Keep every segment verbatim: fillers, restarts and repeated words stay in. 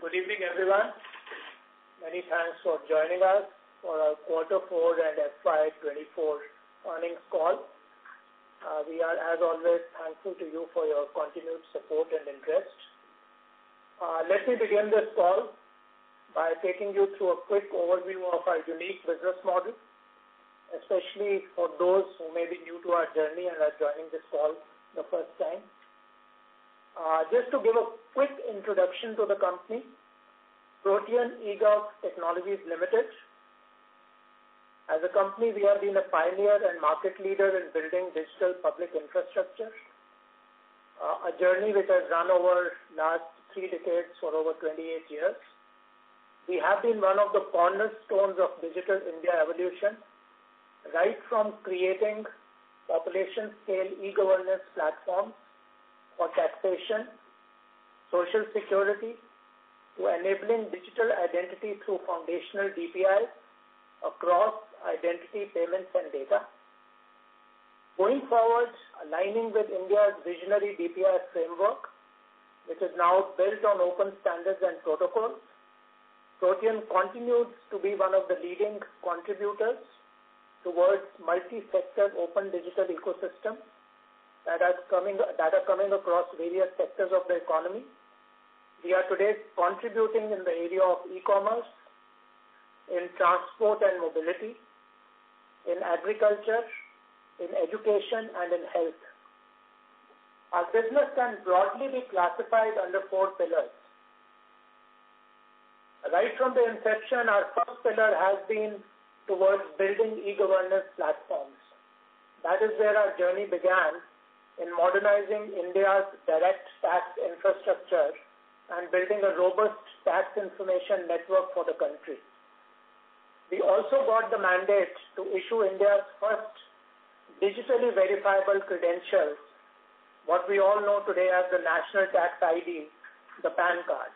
Good evening, everyone. Many thanks for joining us for our quarter four and F Y twenty-four earnings call. Uh, we are, as always, thankful to you for your continued support and interest. Uh, let me begin this call by taking you through a quick overview of our unique business model, especially for those who may be new to our journey and are joining this call the first time. Uh, just to give a quick introduction to the company, Protean eGov Technologies Limited. As a company, we have been a pioneer and market leader in building digital public infrastructure, uh, a journey which has run over last three decades for over twenty-eight years. We have been one of the cornerstones of digital India evolution, right from creating population-scale e-governance platforms for taxation, social security, to enabling digital identity through foundational D P Is across identity, payments, and data. Going forward, aligning with India's visionary D P I framework, which is now built on open standards and protocols, Protean continues to be one of the leading contributors towards multi-sector open digital ecosystem that are coming that are coming across various sectors of the economy. We are today contributing in the area of e-commerce, in transport and mobility, in agriculture, in education, and in health. Our business can broadly be classified under four pillars. Right from the inception, our first pillar has been towards building e-governance platforms. That is where our journey began in modernizing India's direct tax infrastructure and building a robust tax information network for the country. We also got the mandate to issue India's first digitally verifiable credentials, what we all know today as the National Tax I D, the PAN card.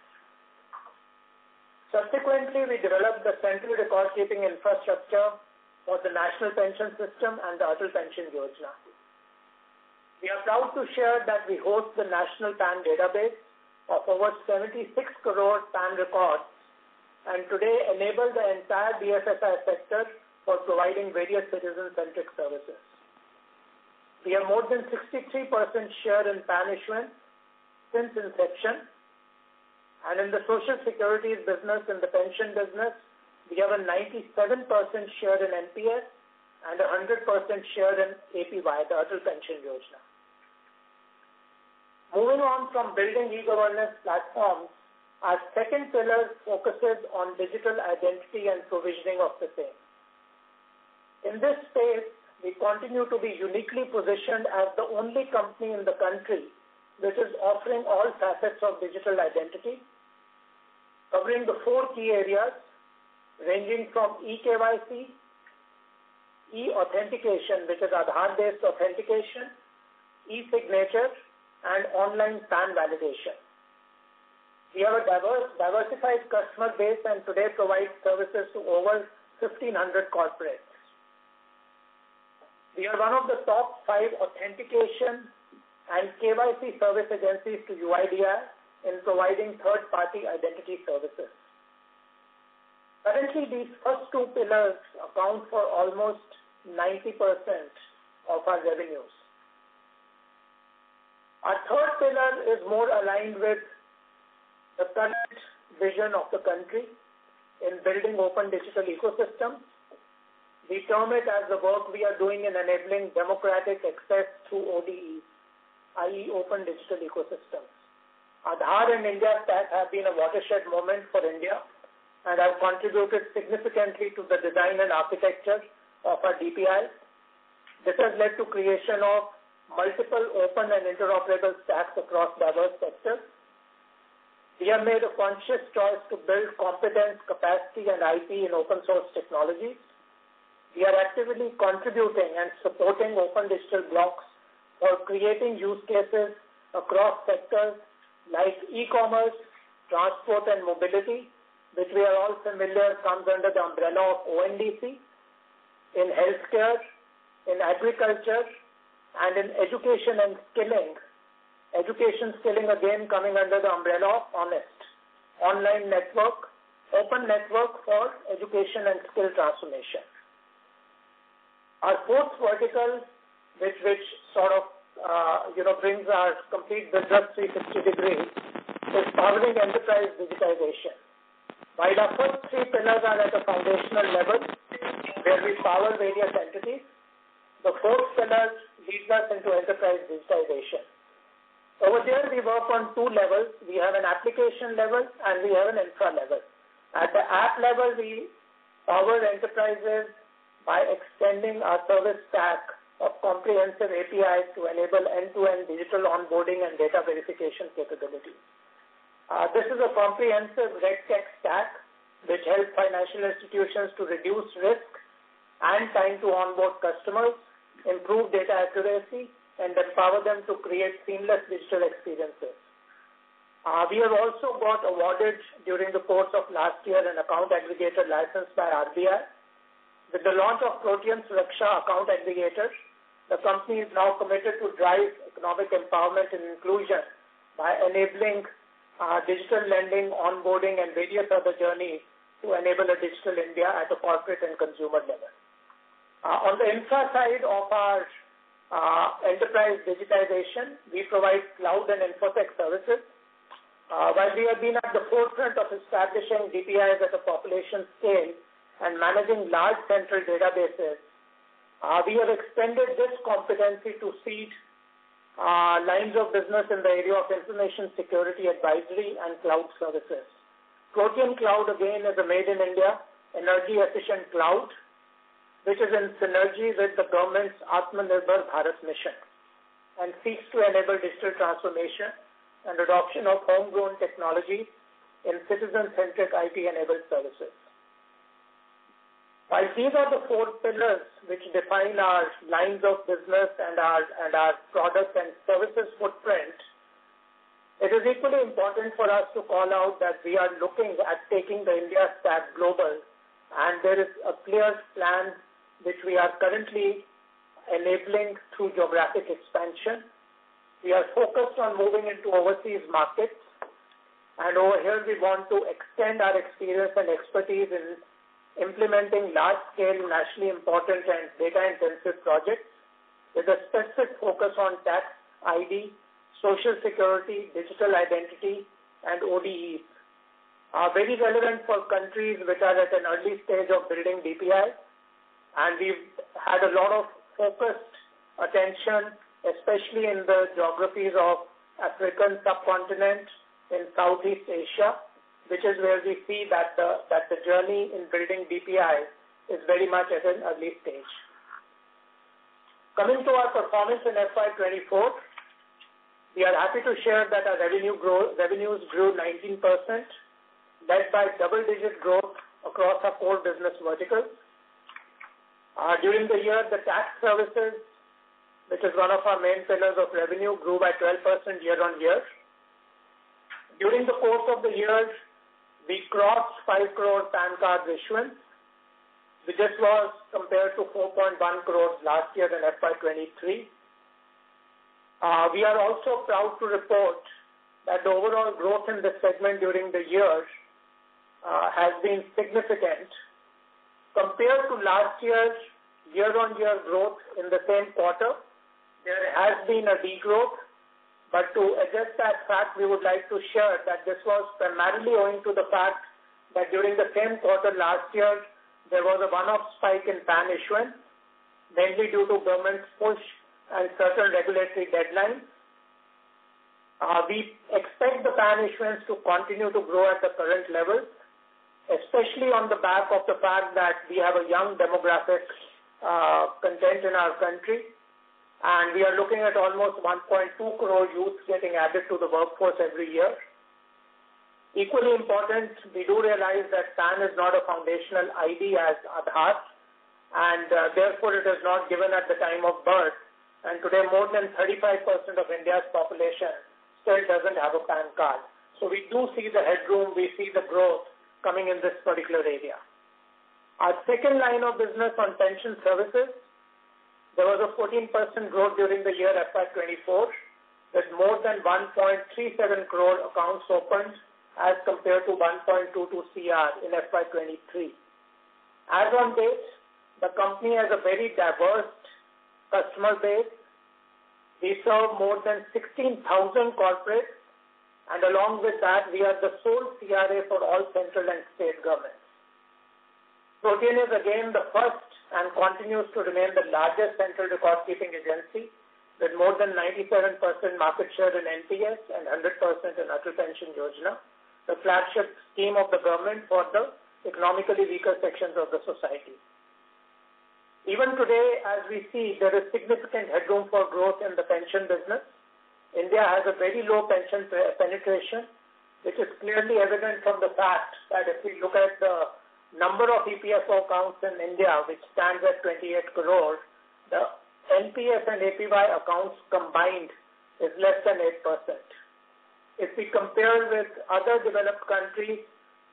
Subsequently, we developed the central record-keeping infrastructure for the National Pension System and the Atal Pension Yojana. We are proud to share that we host the National PAN database of over seventy-six crore PAN records and today enable the entire B F S I sector for providing various citizen-centric services. We have more than sixty-three percent share in PAN issuance since inception, and in the social securities business, in the pension business, we have a ninety-seven percent share in N P S and a one hundred percent share in A P Y, the Atal Pension Yojana. Moving on from building e-governance platforms, our second pillar focuses on digital identity and provisioning of the same. In this space, we continue to be uniquely positioned as the only company in the country which is offering all facets of digital identity, covering the four key areas ranging from e-K Y C, e-authentication, which is Aadhaar-based authentication, e-signature, and online PAN validation. We have a diverse, diversified customer base and today provide services to over fifteen hundred corporates. We are one of the top five authentication and K Y C service agencies to U I D A I in providing third-party identity services. Currently, these first two pillars account for almost ninety percent of our revenues. Our third pillar is more aligned with the current vision of the country in building open digital ecosystems. We term it as the work we are doing in enabling democratic access through O D Es, that is open digital ecosystems. Aadhaar and India Stack have been a watershed moment for India and have contributed significantly to the design and architecture of our D P Is. This has led to creation of multiple open and interoperable stacks across diverse sectors. We have made a conscious choice to build competence, capacity, and I P in open source technologies. We are actively contributing and supporting open digital blocks for creating use cases across sectors like e-commerce, transport, and mobility, which we are all familiar comes under the umbrella of O N D C, in healthcare, in agriculture, and in education and skilling. Education skilling again coming under the umbrella of HONEST. online network, open network for education and skill transformation. Our fourth vertical, which, which sort of uh, you know, brings our complete business three sixty degrees, is powering enterprise digitization. While our first three pillars are at a foundational level, where we power various entities, the fourth pillar leads us into enterprise digitization. Over there, we work on two levels. We have an application level and we have an infra level. At the app level, we power enterprises by extending our service stack of comprehensive A P Is to enable end-to-end digital onboarding and data verification capabilities. Uh, this is a comprehensive RegTech stack which helps financial institutions to reduce risk and time to onboard customers, improve data accuracy, and empower them to create seamless digital experiences. Uh, we have also got awarded during the course of last year an account aggregator license by R B I. With the launch of Protean Suraksha account aggregator, the company is now committed to drive economic empowerment and inclusion by enabling uh, digital lending, onboarding, and various other journeys to enable a digital India at a corporate and consumer level. Uh, on the infra side of our uh, enterprise digitization, we provide cloud and infosec services. Uh, while we have been at the forefront of establishing D P Is at a population scale and managing large central databases, uh, we have extended this competency to seed uh, lines of business in the area of information security advisory and cloud services. Protean Cloud, again, is a made-in-India, energy-efficient cloud, which is in synergy with the government's Atmanirbhar Bharat mission and seeks to enable digital transformation and adoption of homegrown technology in citizen-centric I T-enabled services. While these are the four pillars which define our lines of business and our, and our product and services footprint, it is equally important for us to call out that we are looking at taking the India stack global, and there is a clear plan which we are currently enabling through geographic expansion. We are focused on moving into overseas markets, and over here we want to extend our experience and expertise in implementing large-scale, nationally important and data-intensive projects with a specific focus on tax, I D, social security, digital identity, and O D Es. Are very relevant for countries which are at an early stage of building D P I, and we've had a lot of focused attention, especially in the geographies of African subcontinent, in Southeast Asia, which is where we see that the, that the journey in building D P I is very much at an early stage. Coming to our performance in F Y twenty-four, we are happy to share that our revenue grow, revenues grew nineteen percent, led by double-digit growth across our core business verticals. Uh, during the year, the tax services, which is one of our main pillars of revenue, grew by twelve percent year-on-year. During the course of the year, we crossed five crore PAN card issuance, which just was compared to four point one crores last year in F Y twenty-three. Uh, we are also proud to report that the overall growth in this segment during the year uh, has been significant. Compared to last year's year-on-year growth in the same quarter, there has been a degrowth, but to address that fact, we would like to share that this was primarily owing to the fact that during the same quarter last year, there was a one-off spike in PAN issuance, mainly due to government's push and certain regulatory deadlines. Uh, we expect the PAN issuance to continue to grow at the current levels, especially on the back of the fact that we have a young demographic uh, content in our country, and we are looking at almost one point two crore youth getting added to the workforce every year. Equally important, we do realize that PAN is not a foundational I D as Aadhaar, and uh, therefore it is not given at the time of birth. And today more than thirty-five percent of India's population still doesn't have a PAN card. So we do see the headroom, we see the growth coming in this particular area. Our second line of business on pension services, there was a fourteen percent growth during the year F Y twenty-four, with more than one point three seven crore accounts opened as compared to one point two two crore in F Y twenty-three. As on date, the company has a very diverse customer base. We serve more than sixteen thousand corporates, and along with that, we are the sole C R A for all central and state governments. Protean is again the first and continues to remain the largest central record-keeping agency with more than ninety-seven percent market share in N P S and one hundred percent in Atal Pension Yojana, the flagship scheme of the government for the economically weaker sections of the society. Even today, as we see, there is significant headroom for growth in the pension business. India has a very low pension penetration, which is clearly evident from the fact that if we look at the number of E P F O accounts in India, which stands at twenty-eight crore, the N P S and A P Y accounts combined is less than eight percent. If we compare with other developed countries,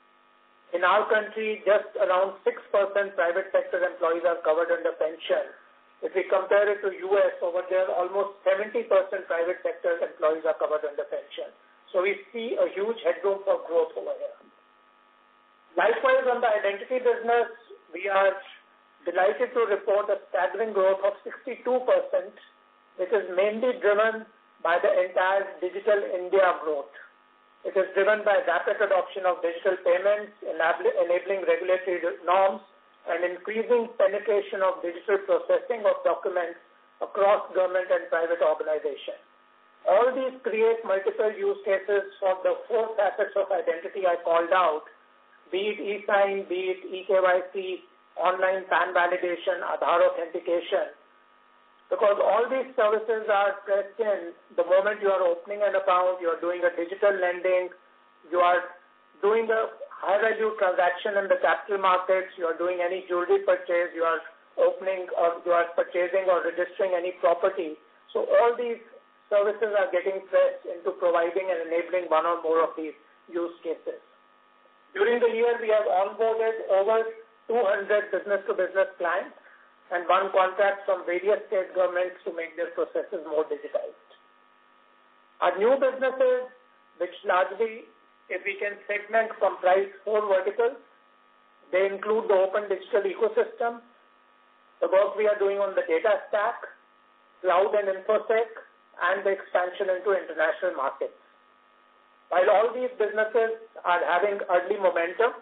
in our country, just around six percent private sector employees are covered under pension. If we compare it to U S, over there, almost seventy percent private sector employees are covered under pension. So we see a huge headroom for growth over here. Likewise, on the identity business, we are delighted to report a staggering growth of sixty-two percent, which is mainly driven by the entire Digital India growth. It is driven by rapid adoption of digital payments, enabling regulatory norms, and increasing penetration of digital processing of documents across government and private organizations. All these create multiple use cases for the four facets of identity I called out, be it e-sign, be it e K Y C, online P A N validation, Aadhaar authentication, because all these services are pressed in the moment you are opening an account, you are doing a digital lending, you are doing a high-value transaction in the capital markets, you are doing any jewelry purchase, you are opening or you are purchasing or registering any property. So all these services are getting pressed into providing and enabling one or more of these use cases. During the year, we have onboarded over two hundred business-to-business clients and won contracts from various state governments to make their processes more digitized. Our new businesses, which largely, if we can segment, comprise four verticals. They include the open digital ecosystem, the work we are doing on the data stack, cloud and infosec, and the expansion into international markets. While all these businesses are having early momentum,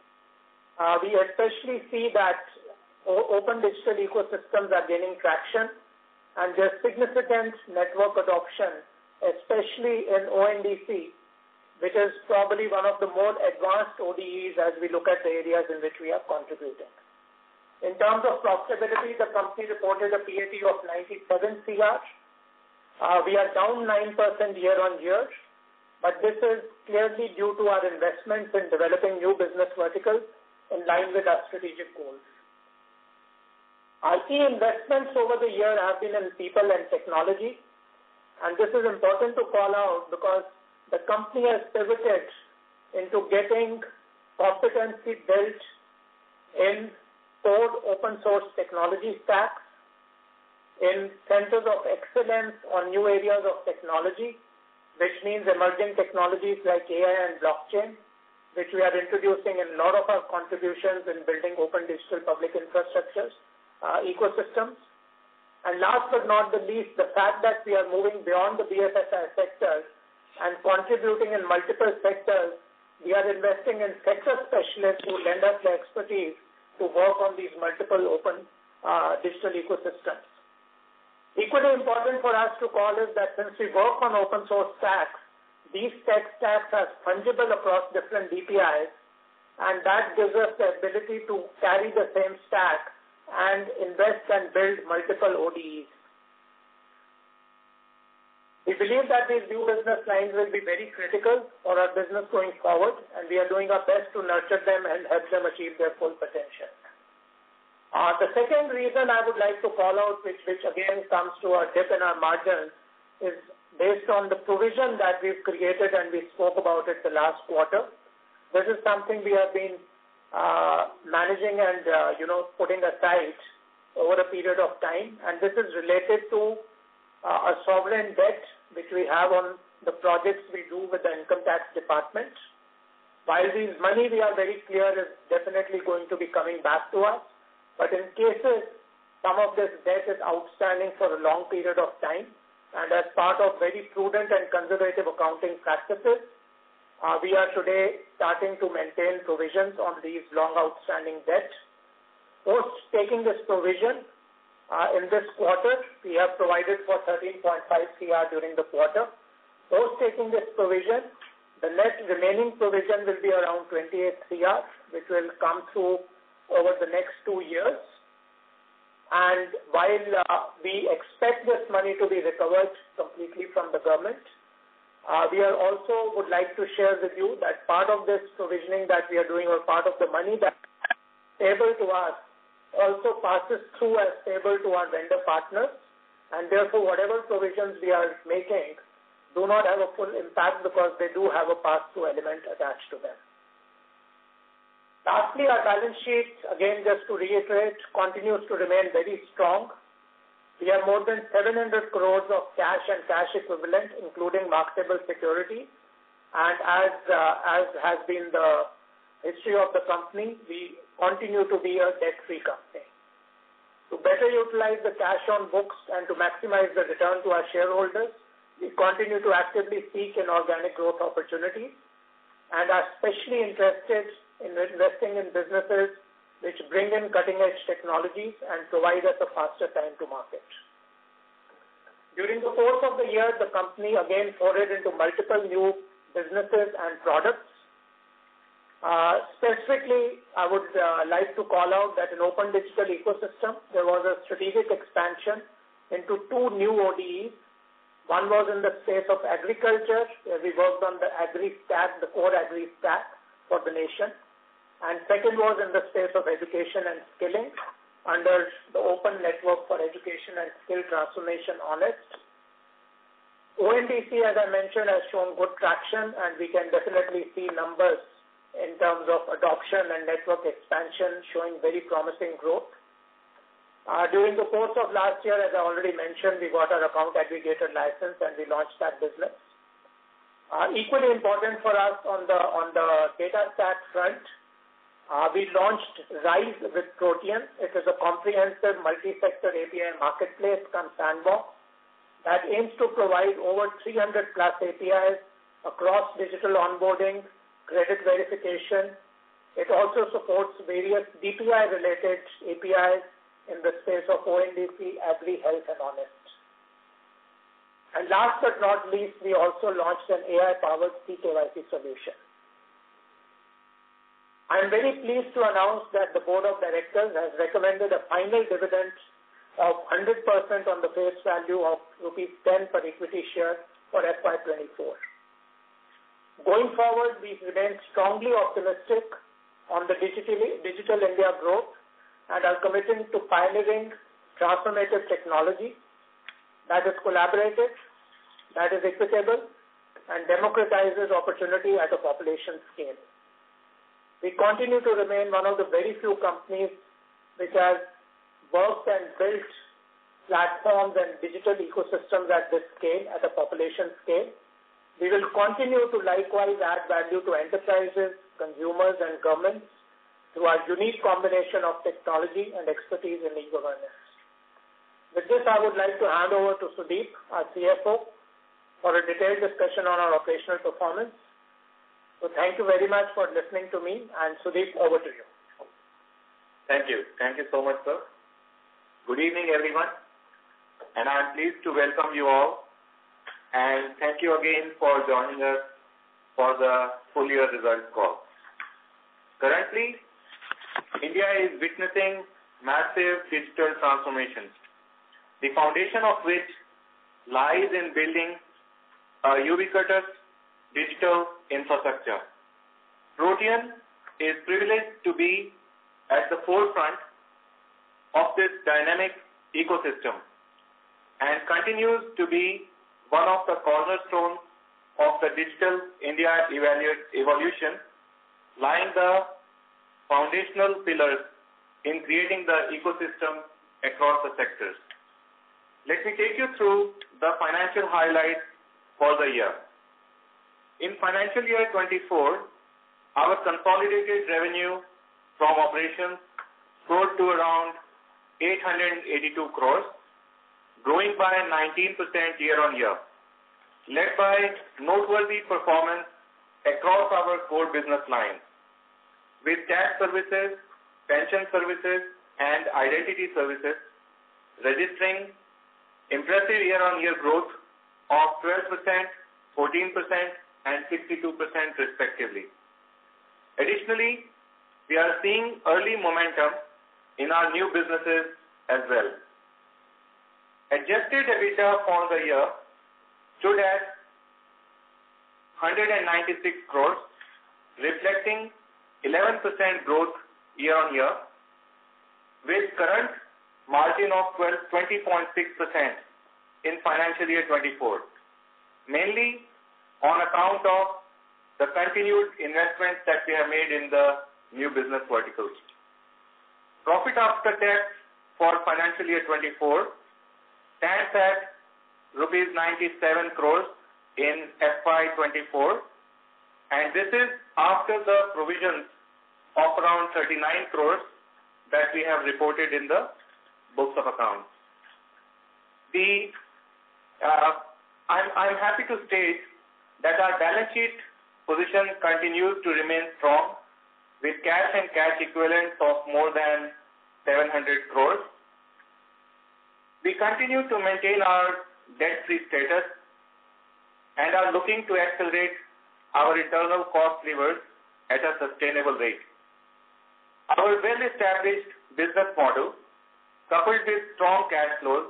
uh, we especially see that open digital ecosystems are gaining traction, and there's significant network adoption, especially in O N D C, which is probably one of the more advanced O D Es as we look at the areas in which we are contributing. In terms of profitability, the company reported a P A T of ninety-seven crore. Uh, we are down nine percent year on year, but this is clearly due to our investments in developing new business verticals in line with our strategic goals. Our key investments over the year have been in people and technology, and this is important to call out because the company has pivoted into getting competency built in core open source technology stacks, in centers of excellence on new areas of technology, which means emerging technologies like A I and blockchain, which we are introducing in a lot of our contributions in building open digital public infrastructures. Uh, ecosystems. And last but not the least, the fact that we are moving beyond the B F S I sectors and contributing in multiple sectors, we are investing in sector specialists who lend us the expertise to work on these multiple open uh, digital ecosystems. Equally important for us to call is that since we work on open source stacks, these tech stacks are fungible across different D P Is, and that gives us the ability to carry the same stack and invest and build multiple O D Es. We believe that these new business lines will be very critical for our business going forward, and we are doing our best to nurture them and help them achieve their full potential. Uh, the second reason I would like to call out, which, which again comes to a dip in our margins, is based on the provision that we've created, and we spoke about it the last quarter. This is something we have been Uh, managing and, uh, you know, putting aside over a period of time. And this is related to uh, a sovereign debt which we have on the projects we do with the income tax department. While these money, we are very clear, is definitely going to be coming back to us, but in cases some of this debt is outstanding for a long period of time, and as part of very prudent and conservative accounting practices, uh, we are today starting to maintain provisions on these long outstanding debt. Post taking this provision, uh, in this quarter, we have provided for thirteen point five crore during the quarter. Post taking this provision, the net remaining provision will be around twenty-eight crore, which will come through over the next two years. And while uh, we expect this money to be recovered completely from the government, uh, we are also would like to share with you that part of this provisioning that we are doing, or part of the money that is payable to us, also passes through as payable to our vendor partners, and therefore whatever provisions we are making do not have a full impact because they do have a pass-through element attached to them. Lastly, our balance sheet, again just to reiterate, continues to remain very strong. We have more than seven hundred crores of cash and cash equivalent, including marketable security. And as, uh, as has been the history of the company, we continue to be a debt-free company. To better utilize the cash on books and to maximize the return to our shareholders, we continue to actively seek inorganic growth opportunities and are especially interested in investing in businesses which bring in cutting-edge technologies and provide us a faster time to market. During the course of the year, the company again forayed into multiple new businesses and products. Uh, specifically, I would uh, like to call out that in open digital ecosystem, there was a strategic expansion into two new O D Es. One was in the space of agriculture, where we worked on the agri stack, the core agri stack for the nation. And second was in the space of education and skilling under the Open Network for Education and Skill Transformation ONEST. O N D C, as I mentioned, has shown good traction, and we can definitely see numbers in terms of adoption and network expansion showing very promising growth. Uh, during the course of last year, as I already mentioned, we got our account aggregator license and we launched that business. Uh, equally important for us on the, on the data stack front, Uh, we launched RISE with Protean. It is a comprehensive multi-sector A P I marketplace come sandbox that aims to provide over three hundred plus A P Is across digital onboarding, credit verification. It also supports various D P I-related A P Is in the space of O N D C, Agri, Health, and ONEST. And last but not least, we also launched an A I-powered C K Y C solution. I am very pleased to announce that the Board of Directors has recommended a final dividend of one hundred percent on the face value of rupees ten per equity share for F Y twenty-four. Going forward, we remain strongly optimistic on the digital, digital India growth and are committing to pioneering transformative technology that is collaborative, that is equitable, and democratizes opportunity at a population scale. We continue to remain one of the very few companies which has worked and built platforms and digital ecosystems at this scale, at a population scale. We will continue to likewise add value to enterprises, consumers, and governments through our unique combination of technology and expertise in e-governance. With this, I would like to hand over to Sudeep, our C F O, for a detailed discussion on our operational performance. So thank you very much for listening to me, and Sudeep, over to you. Thank you. Thank you so much, sir. Good evening, everyone, and I'm pleased to welcome you all, and thank you again for joining us for the full year results call. Currently, India is witnessing massive digital transformation, the foundation of which lies in building a ubiquitous digital infrastructure. Protean is privileged to be at the forefront of this dynamic ecosystem and continues to be one of the cornerstones of the digital India evolution, laying the foundational pillars in creating the ecosystem across the sectors. Let me take you through the financial highlights for the year. In financial year twenty-four, our consolidated revenue from operations soared to around eight hundred eighty-two crores, growing by nineteen percent year-on-year, led by noteworthy performance across our core business lines, with tax services, pension services, and identity services registering impressive year-on-year growth of twelve percent, fourteen percent, and sixty-two percent respectively. Additionally, we are seeing early momentum in our new businesses as well. Adjusted EBITDA for the year stood at one hundred ninety-six crores, reflecting eleven percent growth year-on-year, with current margin of twenty point six percent in financial year twenty-four, mainly on account of the continued investments that we have made in the new business verticals. Profit after tax for financial year twenty-four stands at rupees ninety-seven crores in F Y twenty-four, and this is after the provisions of around thirty-nine crores that we have reported in the books of accounts. The uh, I'm, I'm happy to state that our balance sheet position continues to remain strong, with cash and cash equivalents of more than seven hundred crores. We continue to maintain our debt-free status and are looking to accelerate our internal cost levers at a sustainable rate. Our well-established business model, coupled with strong cash flows,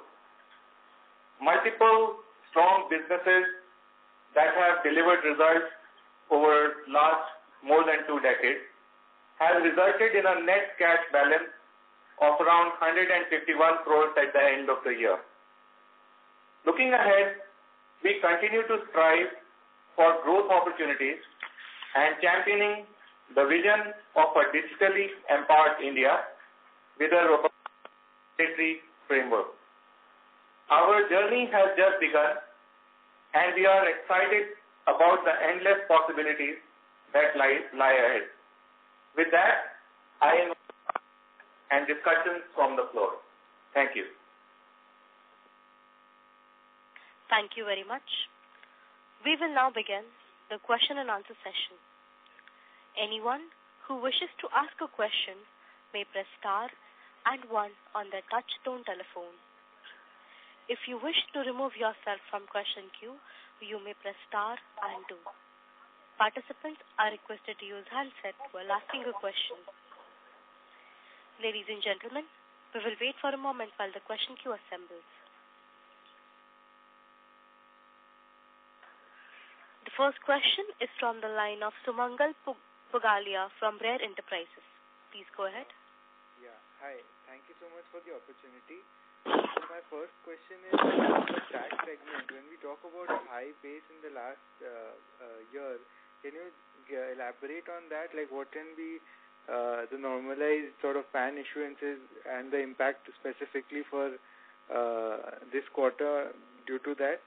multiple strong businesses that have delivered results over last more than two decades, has resulted in a net cash balance of around one hundred fifty-one crores at the end of the year. Looking ahead, we continue to strive for growth opportunities and championing the vision of a digitally empowered India with a robust regulatory framework. Our journey has just begun, and we are excited about the endless possibilities that lie, lie ahead. With that, I invite and discussions from the floor. Thank you. Thank you very much. We will now begin the question and answer session. Anyone who wishes to ask a question may press star and one on their touch-tone telephone. If you wish to remove yourself from question queue, you may press star and two. Participants are requested to use handset while asking a question. Ladies and gentlemen, we will wait for a moment while the question queue assembles. The first question is from the line of Sumangal Pugalia from Rare Enterprises. Please go ahead. Yeah, hi. Thank you so much for the opportunity. So my first question is on the tax segment. When we talk about a high base in the last uh, uh, year, can you uh, elaborate on that? Like what can be uh, the normalized sort of P A N issuances and the impact specifically for uh, this quarter due to that?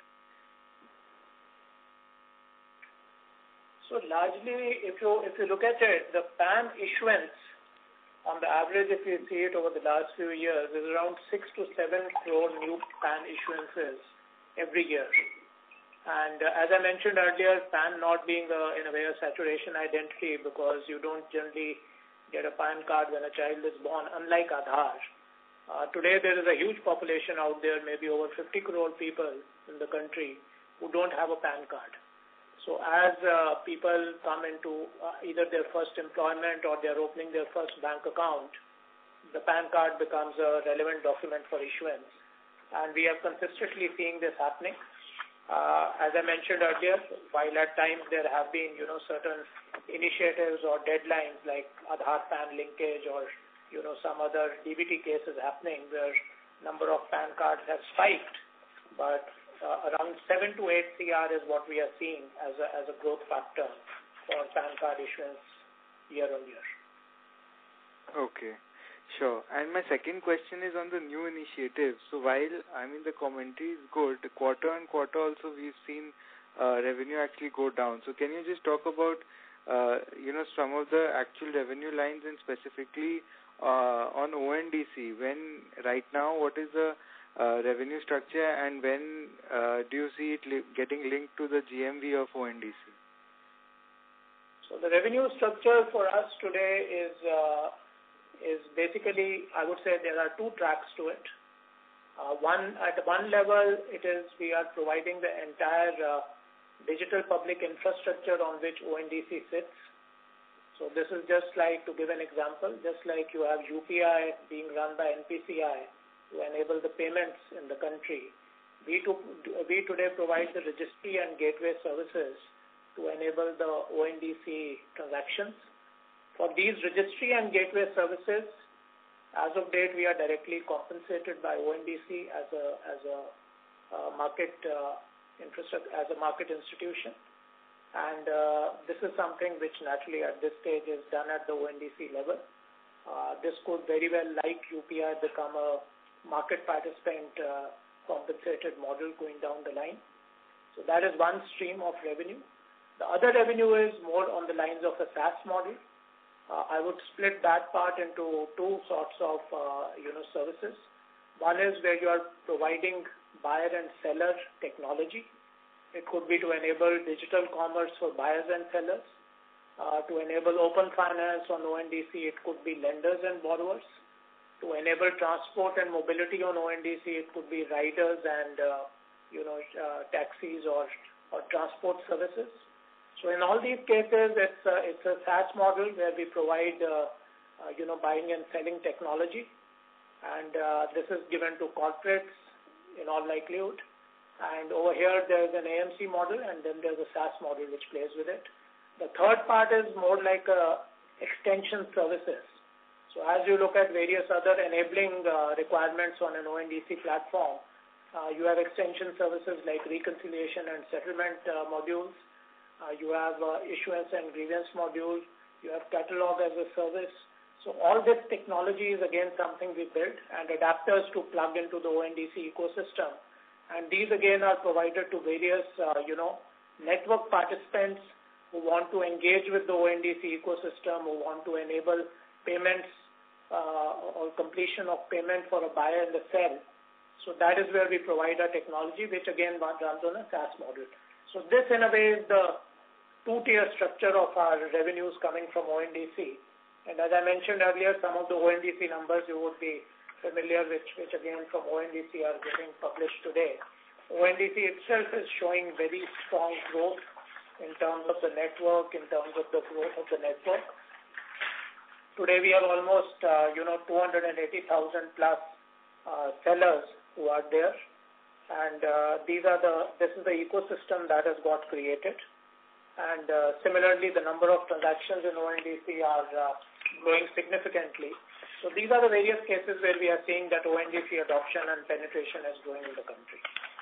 So largely, if you if you look at it, the P A N issuance, on the average, if you see it over the last few years, is around six to seven crore new P A N issuances every year. And uh, as I mentioned earlier, P A N not being a, in a way a saturation identity, because you don't generally get a P A N card when a child is born, unlike Aadhaar. Uh, today there is a huge population out there, maybe over fifty crore people in the country who don't have a P A N card. So as uh, people come into uh, either their first employment or they're opening their first bank account, the P A N card becomes a relevant document for issuance. And we are consistently seeing this happening. Uh, as I mentioned earlier, while at times there have been, you know, certain initiatives or deadlines like Aadhaar P A N linkage or, you know, some other D B T cases happening where number of P A N cards have spiked, but Uh, around seven to eight C R is what we are seeing as a, as a growth factor for P A N card issuance year on year. Okay, sure. And my second question is on the new initiatives. So while, I mean, the commentary is good, quarter on quarter also we've seen uh, revenue actually go down. So can you just talk about, uh, you know, some of the actual revenue lines and specifically uh, on O N D C. When right now, what is the uh, revenue structure, and when uh, do you see it li- getting linked to the G M V of O N D C? So the revenue structure for us today is uh, is basically, I would say there are two tracks to it. Uh, one at one level, it is we are providing the entire uh, digital public infrastructure on which O N D C sits. So this is just like, to give an example, just like you have U P I being run by N P C I to enable the payments in the country. We, to, we today provide the registry and gateway services to enable the O N D C transactions. For these registry and gateway services, as of date, we are directly compensated by O N D C as a as a uh, market uh, infrastructure, as a market institution. And uh, this is something which naturally at this stage is done at the O N D C level. Uh, this could very well, like U P I, become a market participant uh, compensated model going down the line. So that is one stream of revenue. The other revenue is more on the lines of a SaaS model. Uh, I would split that part into two sorts of uh, you know services. One is where you are providing buyer and seller technology. It could be to enable digital commerce for buyers and sellers. Uh, to enable open finance on O N D C, it could be lenders and borrowers. To enable transport and mobility on O N D C, it could be riders and uh, you know uh, taxis or or transport services. So in all these cases, it's a, it's a SaaS model where we provide uh, uh, you know buying and selling technology, and uh, this is given to corporates in all likelihood. And over here, there's an A M C model, and then there's a SaaS model which plays with it. The third part is more like uh, extension services. So as you look at various other enabling uh, requirements on an O N D C platform, uh, you have extension services like reconciliation and settlement uh, modules. Uh, you have uh, issuance and grievance module. You have catalog as a service. So all this technology is again something we built, and adapters to plug into the O N D C ecosystem. And these again are provided to various, uh, you know, network participants who want to engage with the O N D C ecosystem, who want to enable payments uh, or completion of payment for a buyer and the sell. So that is where we provide our technology, which again runs on a SaaS model. So this in a way is the two-tier structure of our revenues coming from O N D C. And as I mentioned earlier, some of the O N D C numbers you would be familiar with, which again from O N D C are getting published today. O N D C itself is showing very strong growth in terms of the network, in terms of the growth of the network. Today we are almost, uh, you know, two hundred eighty thousand plus uh, sellers who are there. And uh, these are the, this is the ecosystem that has got created. And uh, similarly, the number of transactions in O N D C are uh, growing significantly. So these are the various cases where we are seeing that O N D C adoption and penetration is growing in the country.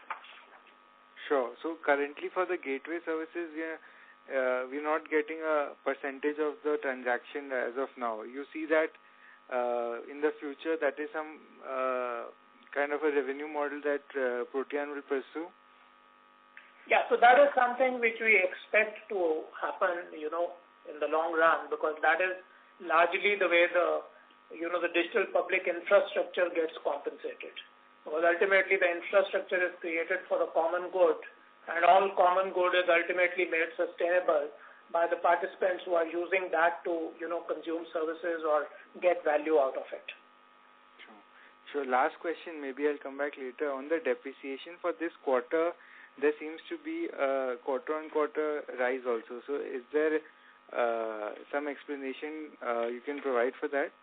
Sure. So currently for the gateway services, we are, uh, we're not getting a percentage of the transaction as of now. You see that uh, in the future that is some uh, kind of a revenue model that uh, Protean will pursue? Yeah, so that is something which we expect to happen, you know, in the long run, because that is largely the way the, you know, the digital public infrastructure gets compensated. Because ultimately the infrastructure is created for a common good, and all common good is ultimately made sustainable by the participants who are using that to, you know, consume services or get value out of it. Sure. So last question, maybe I'll come back later. On the depreciation for this quarter, there seems to be a quarter-on-quarter rise also. So is there uh, some explanation uh, you can provide for that?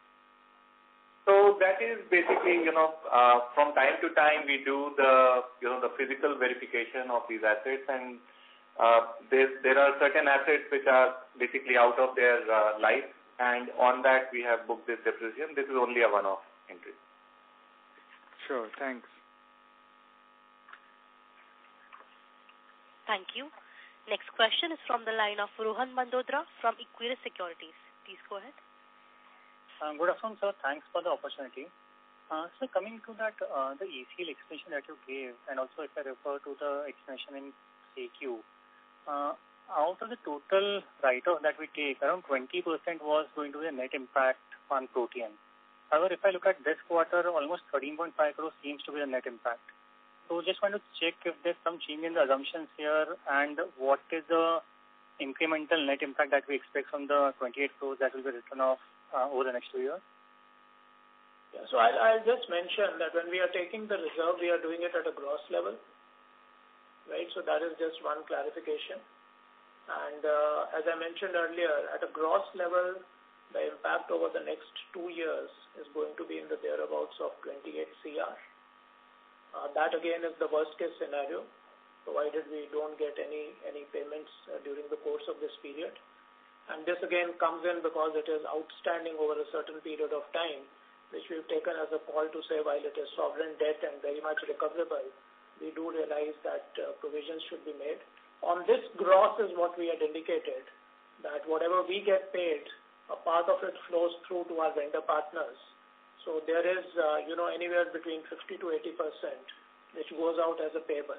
So that is basically, you know, uh, from time to time we do the, you know, the physical verification of these assets, and uh, there, there are certain assets which are basically out of their uh, life, and on that we have booked this depreciation. This is only a one-off entry. Sure, thanks. Thank you. Next question is from the line of Rohan Mandodra from Equirus Securities. Please go ahead. Uh, good afternoon, sir. Thanks for the opportunity. Uh, so coming to that, uh, the A C L explanation that you gave, and also if I refer to the explanation in C Q, uh, out of the total write-off that we take, around twenty percent was going to be a net impact on Protean. However, if I look at this quarter, almost thirteen point five crores seems to be the net impact. So just want to check if there's some change in the assumptions here and what is the incremental net impact that we expect from the twenty-eight crores that will be written off uh, over the next two years. Yeah, so I'll, I'll just mention that when we are taking the reserve, we are doing it at a gross level, right? So that is just one clarification. And uh, as I mentioned earlier, at a gross level, the impact over the next two years is going to be in the thereabouts of twenty-eight crores. Uh, that again is the worst case scenario, provided we don't get any, any payments uh, during the course of this period. And this again comes in because it is outstanding over a certain period of time, which we've taken as a call to say while it is sovereign debt and very much recoverable, we do realize that uh, provisions should be made. On this gross is what we had indicated, that whatever we get paid, a part of it flows through to our vendor partners. So there is, uh, you know, anywhere between fifty to eighty percent which goes out as a payable.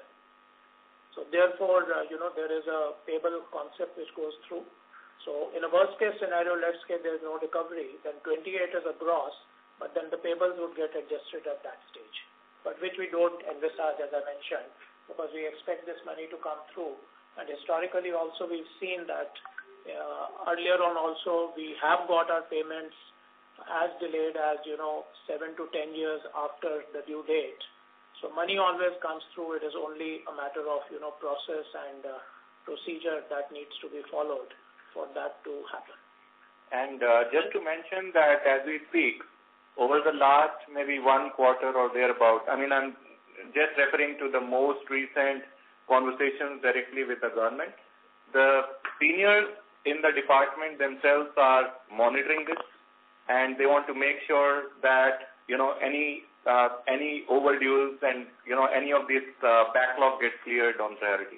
So therefore, uh, you know, there is a payable concept which goes through. So in a worst case scenario, let's say there is no recovery, then twenty-eight is a gross, but then the payables would get adjusted at that stage, but which we don't envisage, as I mentioned, because we expect this money to come through. And historically also we've seen that uh, earlier on also we have got our payments as delayed as, you know, seven to ten years after the due date. So money always comes through. It is only a matter of, you know, process and uh, procedure that needs to be followed for that to happen. And uh, just to mention that as we speak, over the last maybe one quarter or thereabout, I mean, I'm just referring to the most recent conversations directly with the government. The seniors in the department themselves are monitoring this, and they want to make sure that, you know, any uh, any overdues and, you know, any of this uh, backlog gets cleared on priority.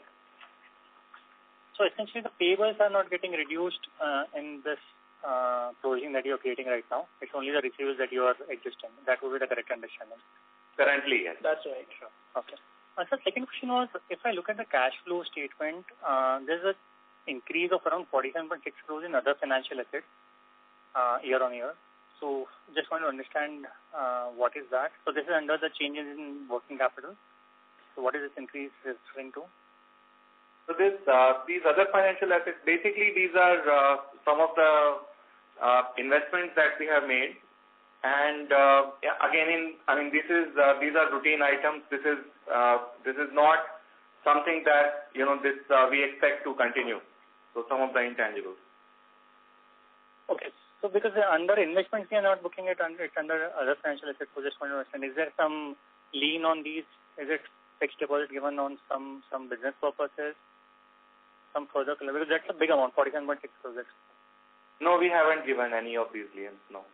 So essentially the payables are not getting reduced uh, in this uh, provision that you are creating right now. It's only the receivables that you are adjusting. That would be the correct understanding. Currently, yes. That's right. Sure. Okay. Uh, so second question was, if I look at the cash flow statement, uh, there's an increase of around forty-seven point six crores in other financial assets uh, year on year. So just want to understand uh, what is that. So this is under the changes in working capital. So what is this increase referring to? So this, uh, these other financial assets, basically these are uh, some of the uh, investments that we have made. And uh, yeah, again, in I mean, this is uh, these are routine items. This is uh, this is not something that, you know, this uh, we expect to continue. So some of the intangibles. Okay. So because under investments, we are not booking it under, it's under other financial assets. So just want to understand, is there some lien on these? Is it fixed deposit given on some, some business purposes? Some further, because that's a big amount, forty-seven point six crores. No, we haven't given any of these liens, no.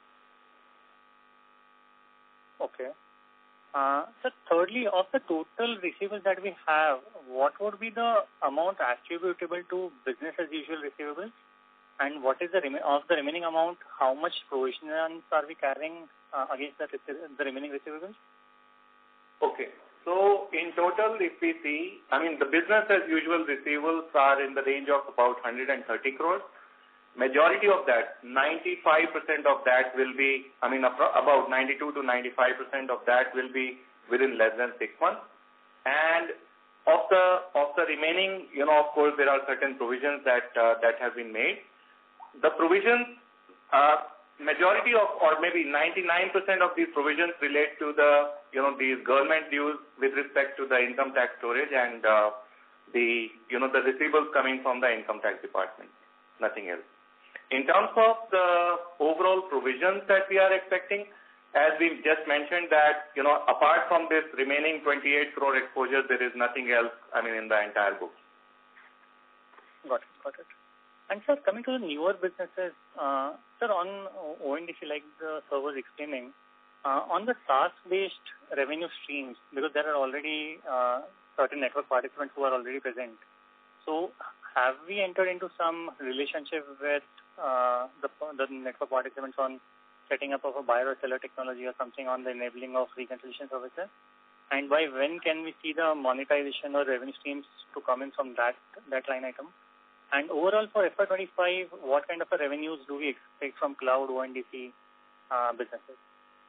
Okay. Uh, so thirdly, of the total receivables that we have, what would be the amount attributable to business as usual receivables? And what is the rem- of the remaining amount, how much provisions are we carrying uh, against the, the remaining receivables? Okay. So in total, if we see, I mean, the business as usual receivables are in the range of about one hundred thirty crores. Majority of that, ninety-five percent of that will be, I mean, about ninety-two to ninety-five percent of that will be within less than six months. And of the of the remaining, you know, of course, there are certain provisions that uh, that have been made. The provisions, uh, majority of, or maybe ninety-nine percent of these provisions relate to the, you know, these government dues with respect to the income tax storage and uh, the, you know, the receivables coming from the income tax department, nothing else. In terms of the overall provisions that we are expecting, as we just mentioned that, you know, apart from this remaining twenty-eight crore exposure, there is nothing else, I mean, in the entire book. Got it, got it. And sir, coming to the newer businesses, uh, sir, on O N D C, like the sir was explaining, uh, on the SaaS-based revenue streams, because there are already uh, certain network participants who are already present. So have we entered into some relationship with uh, the, the network participants on setting up of a buyer or seller technology or something on the enabling of reconciliation services? And by when can we see the monetization or revenue streams to come in from that, that line item? And overall for F Y twenty-five, what kind of a revenues do we expect from cloud O N D C uh, businesses?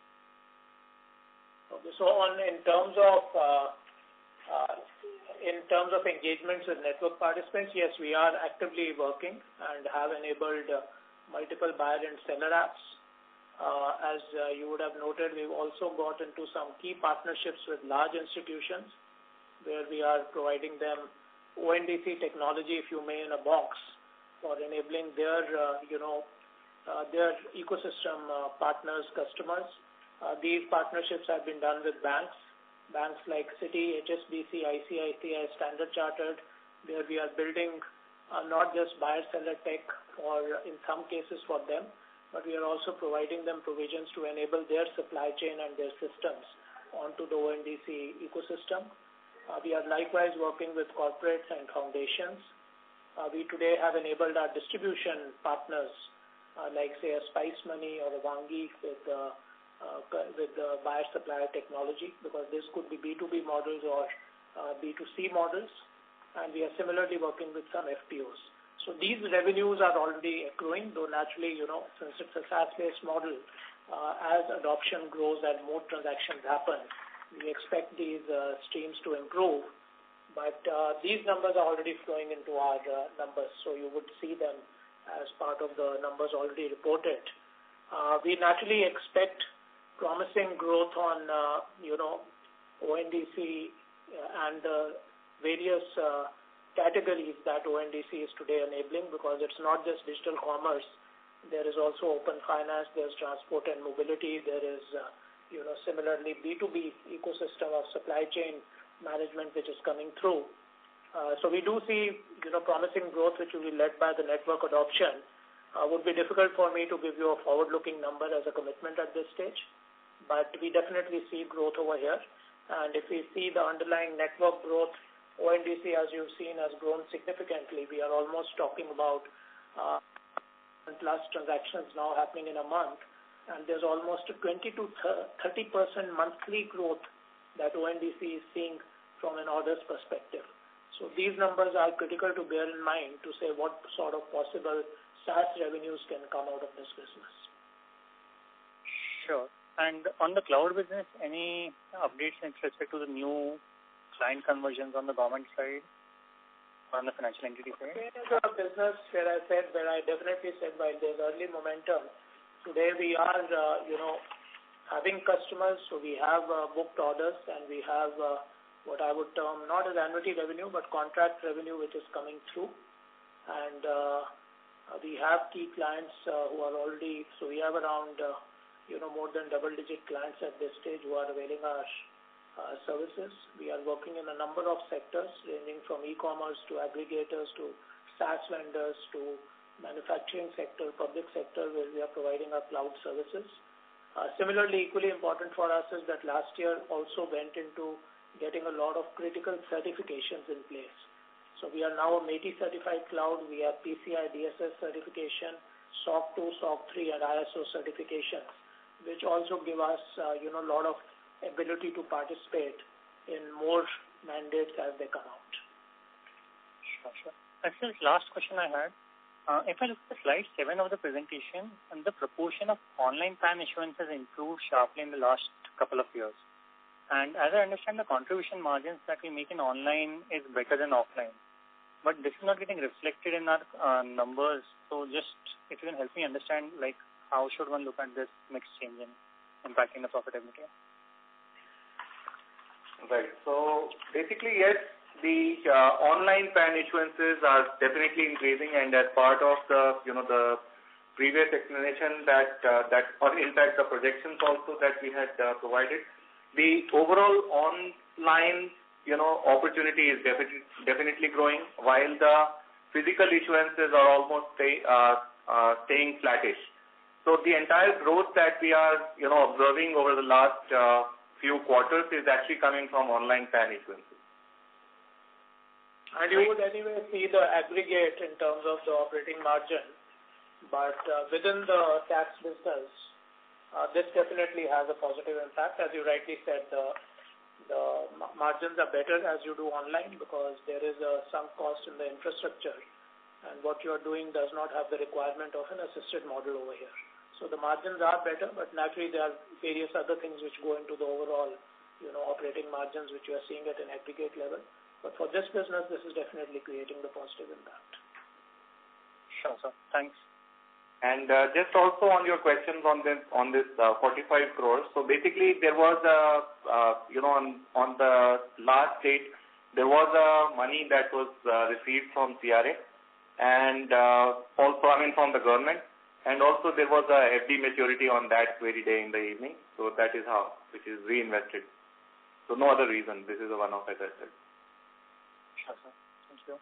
Okay, so on in terms of uh, uh, in terms of engagements with network participants, yes, we are actively working and have enabled uh, multiple buyer and seller apps. Uh, as uh, you would have noted, we've also got into some key partnerships with large institutions where we are providing them O N D C technology, if you may, in a box for enabling their, uh, you know, uh, their ecosystem uh, partners, customers. Uh, these partnerships have been done with banks, banks like Citi, H S B C, I C I C I, Standard Chartered, where we are building uh, not just buyer-seller tech for, in some cases for them, but we are also providing them provisions to enable their supply chain and their systems onto the O N D C ecosystem. Uh, we are likewise working with corporates and foundations. Uh, we today have enabled our distribution partners, uh, like say a Spice Money or a Wangi with uh, uh, with the buyer-supplier technology, because this could be B two B models or uh, B two C models, and we are similarly working with some F P Os. So these revenues are already accruing, though naturally, you know, since it's a SaaS-based model, uh, as adoption grows and more transactions happen, we expect these uh, streams to improve. But uh, these numbers are already flowing into our uh, numbers, so you would see them as part of the numbers already reported. Uh, we naturally expect promising growth on, uh, you know, O N D C and uh, various uh, categories that O N D C is today enabling, because it's not just digital commerce. There is also open finance, there's transport and mobility, there is, uh, you know, similarly B two B ecosystem of supply chain management which is coming through. Uh, so we do see, you know, promising growth which will be led by the network adoption. Uh, would be difficult for me to give you a forward-looking number as a commitment at this stage, but we definitely see growth over here. And if we see the underlying network growth, O N D C, as you've seen, has grown significantly. We are almost talking about uh, plus transactions now happening in a month, and there's almost a twenty to thirty percent monthly growth that O N D C is seeing from an orders perspective. So these numbers are critical to bear in mind to say what sort of possible SaaS revenues can come out of this business. Sure. And on the cloud business, any updates in respect to the new client conversions on the government side or on the financial entity side? The business where I said, where I definitely said while there's early momentum, today we are, uh, you know, having customers, so we have uh, booked orders and we have uh, what I would term not as annuity revenue, but contract revenue which is coming through. And uh, we have key clients uh, who are already, so we have around, uh, you know, more than double-digit clients at this stage who are availing our Uh, services. We are working in a number of sectors ranging from e-commerce to aggregators to SaaS vendors to manufacturing sector, public sector, where we are providing our cloud services. Uh, similarly, equally important for us is that last year also went into getting a lot of critical certifications in place. So we are now a MATI certified cloud. We have P C I D S S certification, S O C two, S O C three, and I S O certifications, which also give us, uh, you know, a lot of ability to participate in more mandates as they come out. Sure, sure. Actually, last question I had. Uh, if I look at slide seven of the presentation, and the proportion of online PAN issuance has improved sharply in the last couple of years. And as I understand, the contribution margins that we make in online is better than offline. But this is not getting reflected in our uh, numbers. So just if you can help me understand, like, how should one look at this mix changing, impacting the profitability? Right. So basically, yes, the uh, online PAN issuances are definitely increasing, and as part of the, you know, the previous explanation that uh, that, or in fact the projections also that we had uh, provided, the overall online, you know, opportunity is definitely definitely growing, while the physical issuances are almost stay, uh, uh, staying flattish. So the entire growth that we are, you know, observing over the last uh, few quarters is actually coming from online PAN issuances. And you would anyway see the aggregate in terms of the operating margin, but uh, within the tax business, uh, this definitely has a positive impact. As you rightly said, the, the margins are better as you do online because there is a sunk cost in the infrastructure. and what you are doing does not have the requirement of an assisted model over here. So the margins are better, but naturally there are various other things which go into the overall, you know, operating margins which you are seeing at an aggregate level. But for this business, this is definitely creating the positive impact. Sure, sir. Thanks. And uh, just also on your questions on this on this uh, forty-five crores. So basically, there was a uh, you know on on the last date there was a money that was uh, received from C R A, and uh, also I mean from the government, and also there was a F D maturity on that very day in the evening. So that is how which is reinvested. So no other reason. This is a one-off, as I said. Sure, sir. Thank you.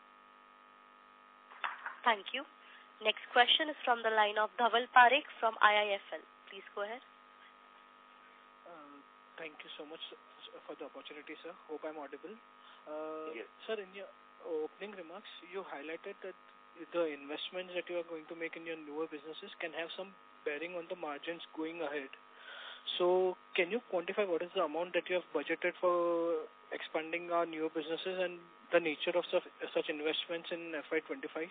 Thank you. Next question is from the line of Dhaval Parekh from I I F L. Please go ahead. Um, thank you so much for the opportunity, sir. Hope I'm audible. Uh, yes. Sir, in your opening remarks, you highlighted that the investments that you are going to make in your newer businesses can have some bearing on the margins going ahead. So, can you quantify what is the amount that you have budgeted for expanding our newer businesses and the nature of such, such investments in F Y twenty-five?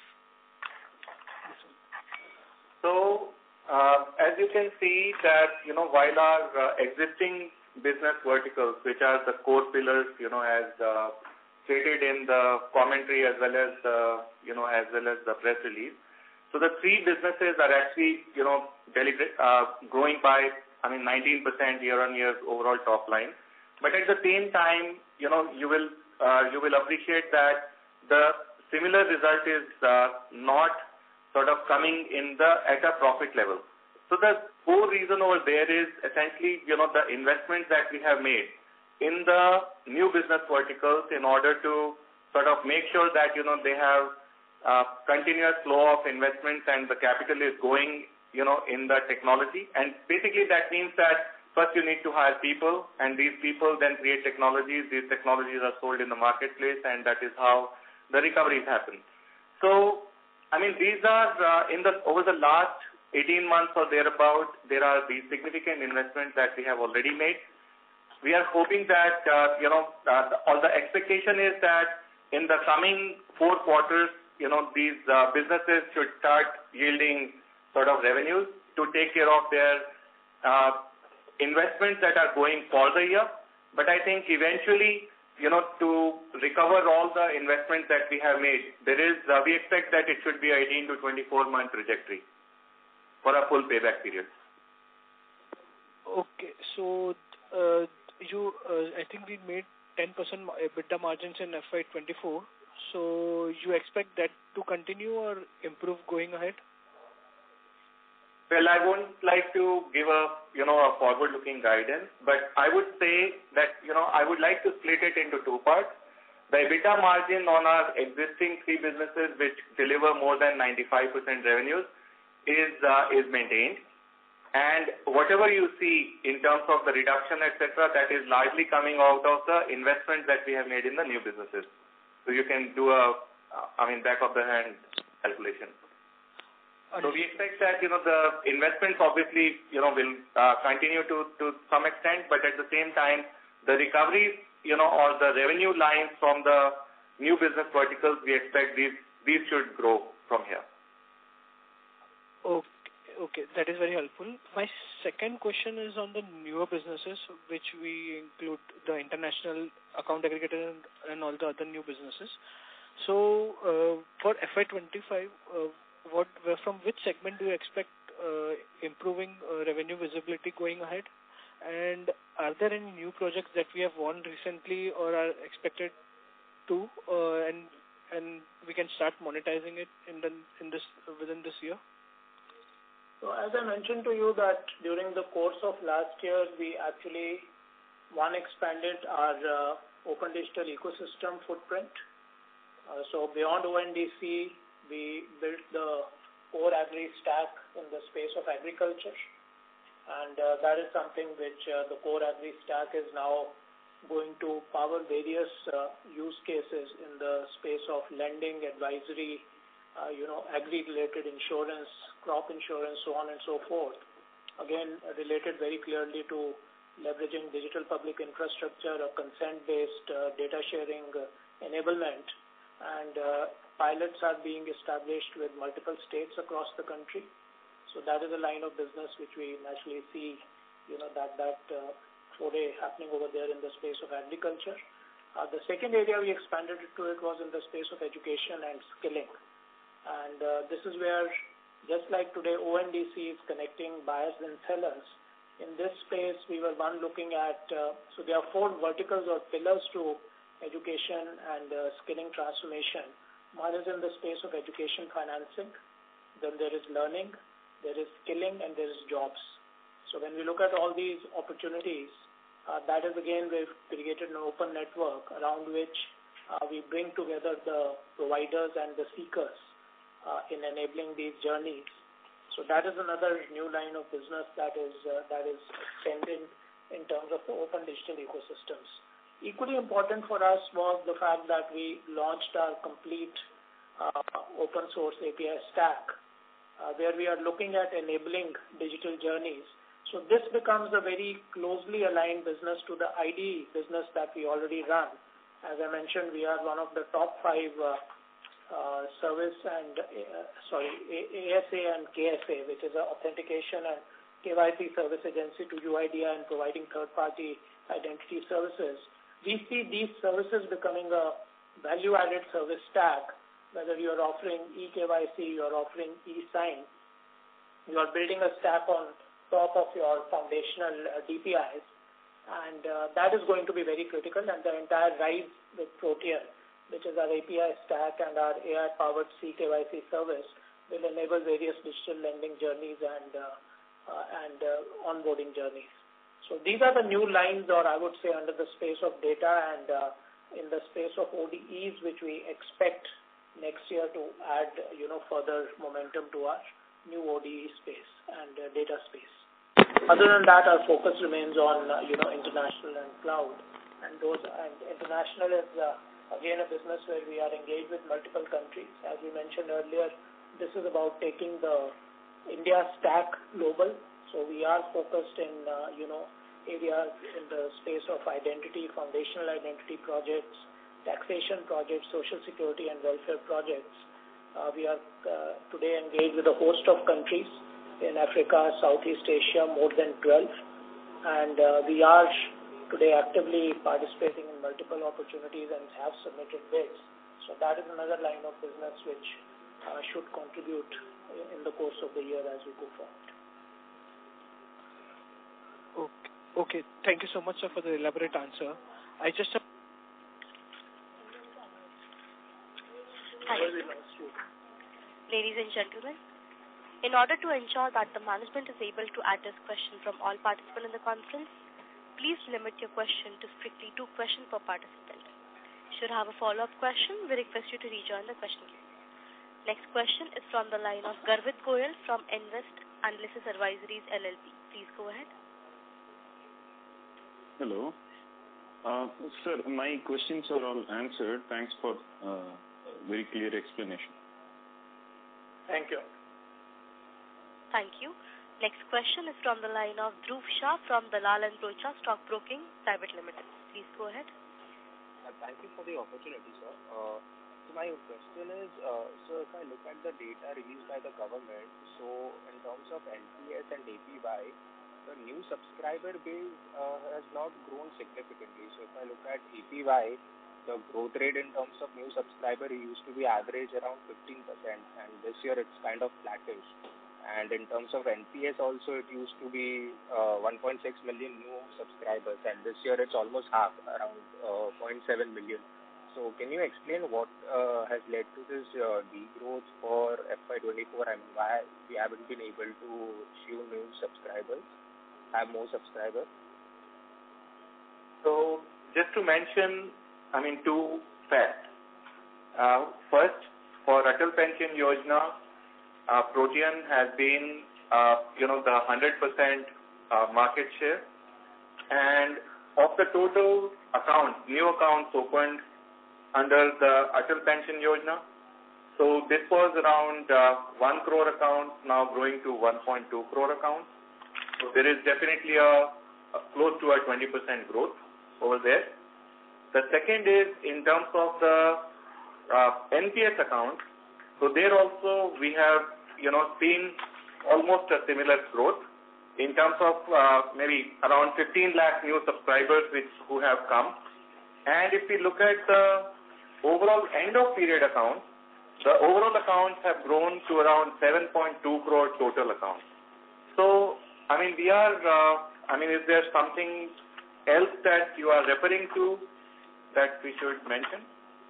So, uh, as you can see that, you know, while our uh, existing business verticals, which are the core pillars, you know, as uh, stated in the commentary as well as, uh, you know, as well as the press release. So the three businesses are actually, you know, deliberate, uh, growing by, I mean, nineteen percent year-on-year overall top line. But at the same time, you know, you will, uh, you will appreciate that the similar result is uh, not sort of coming in the at a profit level. So the core reason over there is essentially, you know, the investments that we have made in the new business verticals in order to sort of make sure that, you know, they have uh, continuous flow of investments and the capital is going, you know, in the technology. And basically that means that first you need to hire people, and these people then create technologies. These technologies are sold in the marketplace, and that is how the recoveries happen. So, I mean, these are uh, in the over the last eighteen months or thereabout, there are these significant investments that we have already made. We are hoping that, uh, you know, uh, the, all the expectation is that in the coming four quarters, you know, these uh, businesses should start yielding sort of revenues to take care of their uh, investments that are going for the year. But I think eventually, you know, to recover all the investments that we have made, there is, uh, we expect that it should be a eighteen to twenty-four month trajectory for a full payback period. Okay, so uh, you, uh, I think we made ten percent EBITDA margins in F Y twenty-four. So you expect that to continue or improve going ahead? Well, I wouldn't like to give a, you know, a forward-looking guidance, but I would say that, you know, I would like to split it into two parts. The EBITDA margin on our existing three businesses, which deliver more than ninety-five percent revenues, is uh, is maintained. And whatever you see in terms of the reduction, et cetera, that is largely coming out of the investments that we have made in the new businesses. So you can do a, I mean, back of the hand calculation. So we expect that, you know, the investments obviously, you know, will uh, continue to, to some extent, but at the same time, the recoveries, you know, or the revenue lines from the new business verticals, we expect these, these should grow from here. Okay, okay, that is very helpful. My second question is on the newer businesses, which we include the international account aggregator and, and all the other new businesses. So uh, for F Y twenty-five, uh, What from which segment do you expect uh, improving uh, revenue visibility going ahead? And are there any new projects that we have won recently or are expected to, uh, and and we can start monetizing it in the in this within this year? So as I mentioned to you that during the course of last year, we actually one expanded our uh, open digital ecosystem footprint. Uh, so beyond O N D C, we built the core agri stack in the space of agriculture, and uh, that is something which uh, the core agri stack is now going to power various uh, use cases in the space of lending, advisory, uh, you know, agri-related insurance, crop insurance, so on and so forth. Again, uh, related very clearly to leveraging digital public infrastructure, a consent-based uh, data sharing uh, enablement, and uh, pilots are being established with multiple states across the country. So that is a line of business which we naturally see, you know, that, that uh, foray happening over there in the space of agriculture. Uh, the second area we expanded to it was in the space of education and skilling. And uh, this is where, just like today, O N D C is connecting buyers and sellers. In this space, we were one looking at, uh, so there are four verticals or pillars to education and uh, skilling transformation. One is in the space of education financing. Then there is learning, there is skilling, and there is jobs. So when we look at all these opportunities, Uh, that is again, we've created an open network around which uh, we bring together the providers and the seekers uh, in enabling these journeys. So that is another new line of business that is uh, that is extended in terms of the open digital ecosystems. Equally important for us was the fact that we launched our complete uh, open source A P I stack, uh, where we are looking at enabling digital journeys. So this becomes a very closely aligned business to the I D E business that we already run. As I mentioned, we are one of the top five uh, uh, service and, uh, sorry, A S A and K S A, which is an authentication and K Y C service agency to U I D I and providing third-party identity services. We see these services becoming a value-added service stack, whether you are offering e-K Y C, you are offering e-sign, you are building a stack on top of your foundational uh, D P Is, and uh, that is going to be very critical. And the entire RISE with Protean, which is our A P I stack and our A I-powered C K Y C service, will enable various digital lending journeys and uh, uh, and uh, onboarding journeys. So these are the new lines, or I would say, under the space of data and uh, in the space of O D Es, which we expect next year to add, you know, further momentum to our new O D E space and uh, data space. Other than that, our focus remains on, uh, you know, international and cloud. And those, and international is, uh, again, a business where we are engaged with multiple countries. As we mentioned earlier, this is about taking the India stack global. So we are focused in, uh, you know, areas in the space of identity, foundational identity projects, taxation projects, social security and welfare projects. Uh, we are uh, today engaged with a host of countries in Africa, Southeast Asia, more than twelve. And uh, we are today actively participating in multiple opportunities and have submitted bids. So that is another line of business which uh, should contribute in the course of the year as we go forward. Okay. Okay. Thank you so much, sir, for the elaborate answer. I just have Thank you. Ladies and gentlemen, in order to ensure that the management is able to address questions from all participants in the conference, please limit your question to strictly two questions per participant. Should you have a follow-up question, we request you to rejoin the question queue. Next question is from the line of Garvit Goyal from Invest Analysis Advisories L L P. Please go ahead. Hello. Uh, sir, my questions are all answered. Thanks for uh, very clear explanation. Thank you. Thank you. Next question is from the line of Dhruv Shah from Dalal and Broacha Stock Broking Private Limited. Please go ahead. Uh, thank you for the opportunity, sir. Uh, so my question is, uh, so if I look at the data released by the government, so in terms of N P S and A P Y, the new subscriber base uh, has not grown significantly. So if I look at A P Y, the growth rate in terms of new subscriber used to be average around fifteen percent, and this year it's kind of flattish. And in terms of N P S also, it used to be uh, one point six million new subscribers, and this year it's almost half, around uh, zero point seven million. So can you explain what uh, has led to this uh, degrowth for F Y twenty-four and why we haven't been able to issue new subscribers, have more subscribers? So just to mention, I mean, two facts. Uh, first, for Atal Pension Yojana, uh, Protean has been, uh, you know, the one hundred percent uh, market share. And of the total accounts, new accounts opened under the Atal Pension Yojana, so this was around uh, one crore accounts, now growing to one point two crore accounts. So there is definitely a, a close to a twenty percent growth over there. The second is in terms of the uh, N P S accounts, so there also we have, you know, seen almost a similar growth in terms of uh, maybe around fifteen lakh new subscribers which who have come. And if we look at the overall end of period accounts, the overall accounts have grown to around seven point two crore total accounts. So, I mean, we are, uh, I mean, is there something else that you are referring to that we should mention?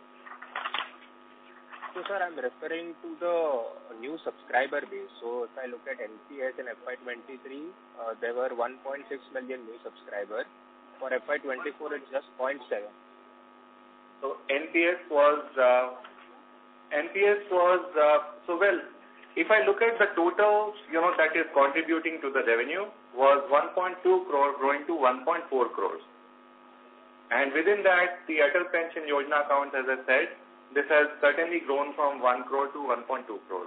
So, sir, I'm referring to the new subscriber base. So, if I look at N P S in F Y twenty-three, uh, there were one point six million new subscribers. For F Y twenty-four, it's just zero point seven. So, N P S was, uh, N P S was, uh, so well, if I look at the total, you know, that is contributing to the revenue was one point two crore growing to one point four crores. And within that, the Atal Pension Yojana account, as I said, this has certainly grown from one crore to one point two crores.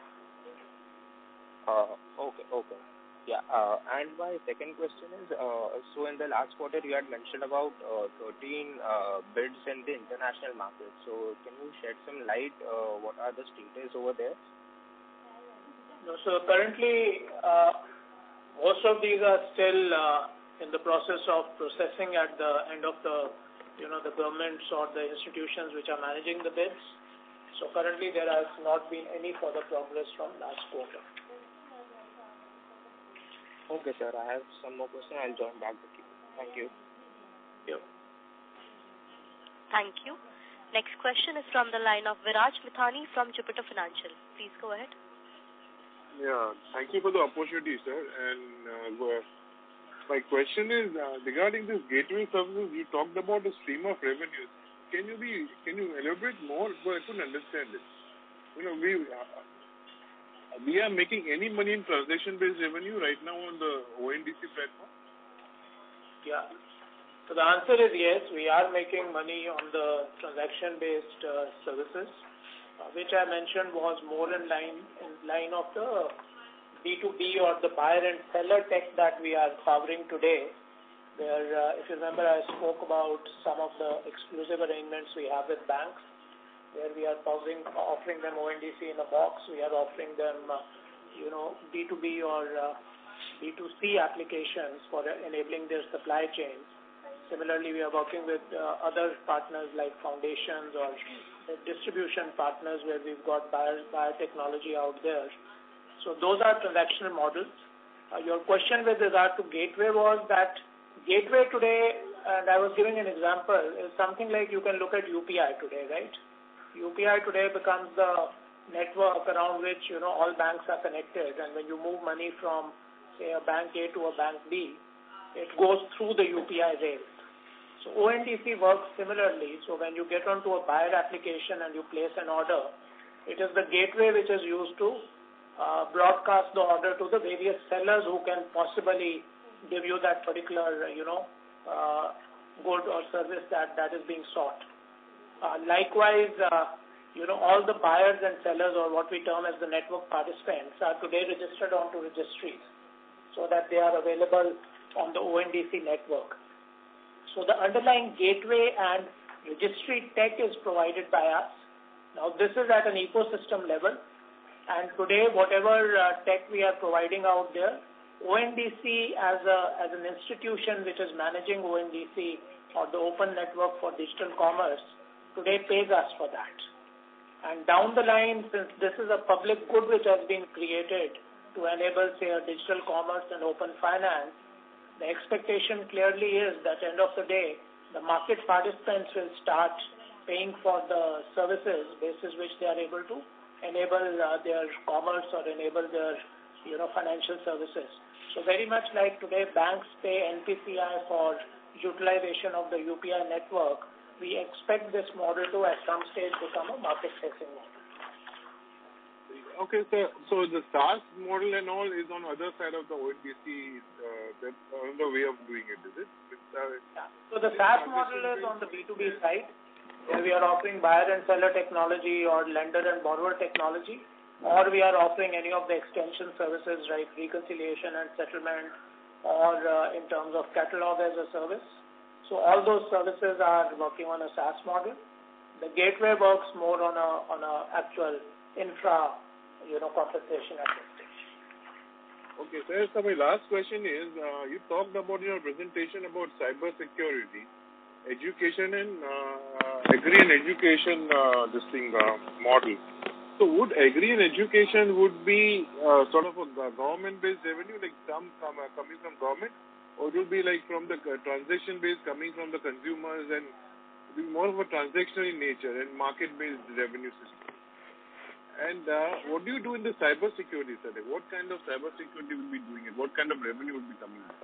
Uh, okay, okay. Yeah, uh, and my second question is, uh, so in the last quarter you had mentioned about uh, thirteen uh, bids in the international market. So can you shed some light, uh, what are the status over there? No, so currently, uh, most of these are still uh, in the process of processing at the end of the, you know, the governments or the institutions which are managing the bids. So currently there has not been any further progress from last quarter. Okay, sir. I have some more questions. I'll join back with you. Thank you. Yeah. Thank you. Next question is from the line of Viraj Mithani from Jupiter Financial. Please go ahead. Yeah, thank you for the opportunity, sir. And uh, my question is uh, regarding this gateway services. You talked about a stream of revenues. Can you be? Can you elaborate more? But I couldn't understand it. You know, we uh, we are making any money in transaction-based revenue right now on the O N D C platform? Yeah. So the answer is yes. We are making money on the transaction-based uh, services. Uh, which I mentioned was more in line in line of the B two B or the buyer and seller tech that we are powering today, where uh, if you remember I spoke about some of the exclusive arrangements we have with banks, where we are powering, offering them O N D C in a box. We are offering them, uh, you know, B two B or uh, B two C applications for uh, enabling their supply chains. Similarly, we are working with uh, other partners like foundations or distribution partners where we've got buyer, buyer technology out there. So those are transactional models. Uh, your question with regard to gateway was that gateway today, and I was giving an example, is something like you can look at U P I today, right? U P I today becomes the network around which, you know, all banks are connected, and when you move money from, say, a bank A to a bank B, it goes through the U P I rails. So O N D C works similarly. So when you get onto a buyer application and you place an order, it is the gateway which is used to uh, broadcast the order to the various sellers who can possibly give you that particular, you know, uh, good or service that, that is being sought. Uh, likewise, uh, you know, all the buyers and sellers, or what we term as the network participants, are today registered onto registries so that they are available on the O N D C network. So the underlying gateway and registry tech is provided by us. Now this is at an ecosystem level, and today whatever uh, tech we are providing out there, O N D C as a as an institution which is managing O N D C or the Open Network for Digital Commerce today pays us for that. And down the line, since this is a public good which has been created to enable, say, a digital commerce and open finance, the expectation clearly is that end of the day, the market participants will start paying for the services basis which they are able to enable uh, their commerce or enable their, you know, financial services. So very much like today banks pay N P C I for utilization of the U P I network, we expect this model to at some stage become a market-facing model. Okay, sir. So the SaaS model and all is on the other side of the O N D C, uh, that's another way of doing it, is it? Uh, yeah. So the SaaS model is on the B two B side, where we are offering buyer and seller technology or lender and borrower technology, or we are offering any of the extension services like reconciliation and settlement, or uh, in terms of catalog as a service. So all those services are working on a SaaS model. The gateway works more on a on a actual infra, you know, compensation at this stage. Okay, sir. So my last question is, uh, you talked about in your presentation about cyber security, education and uh, agri and education, uh, this thing uh, model. So would agri and education would be uh, sort of a government-based revenue, like some come, uh, coming from government, or it will be like from the uh, transaction-based coming from the consumers and be more of a transactional in nature and market-based revenue system? And uh, what do you do in the cyber security, sir? Like what kind of cyber security will be doing it? What kind of revenue will be coming in?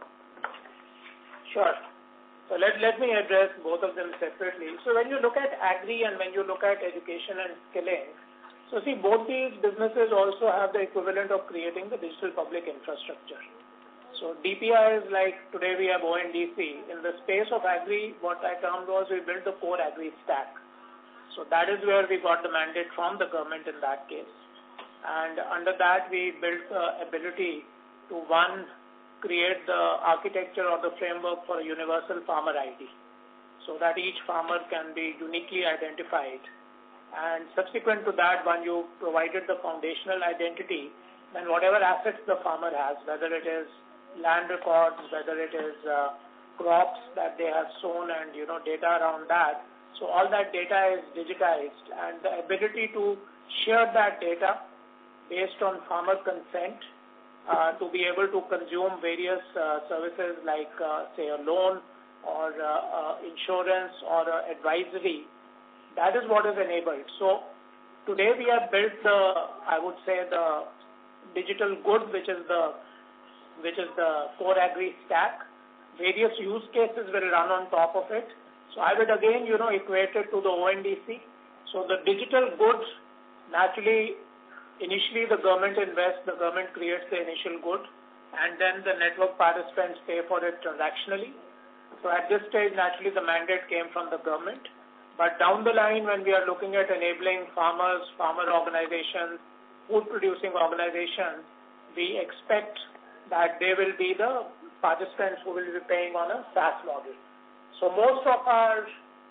Sure. So let, let me address both of them separately. So when you look at agri and when you look at education and skilling, so see, both these businesses also have the equivalent of creating the digital public infrastructure. So D P I is like, today we have O N D C. In the space of agri, what I termed was we built the core agri stack. So that is where we got the mandate from the government in that case. And under that, we built the ability to, one, create the architecture or the framework for a universal farmer I D, so that each farmer can be uniquely identified. And subsequent to that, when you provided the foundational identity, then whatever assets the farmer has, whether it is land records, whether it is uh, crops that they have sown and, you know, data around that, so all that data is digitized, and the ability to share that data based on farmer consent uh, to be able to consume various uh, services like, uh, say, a loan or uh, uh, insurance or uh, advisory, that is what is enabled. So today we have built the, I would say, the digital good, which is the which is the core agri stack. Various use cases will run on top of it. So I would again, you know, equate it to the O N D C. So the digital goods, naturally, initially the government invests, the government creates the initial good, and then the network participants pay for it transactionally. So at this stage, naturally, the mandate came from the government. But down the line, when we are looking at enabling farmers, farmer organizations, food producing organizations, we expect that they will be the participants who will be paying on a SaaS model. So most of our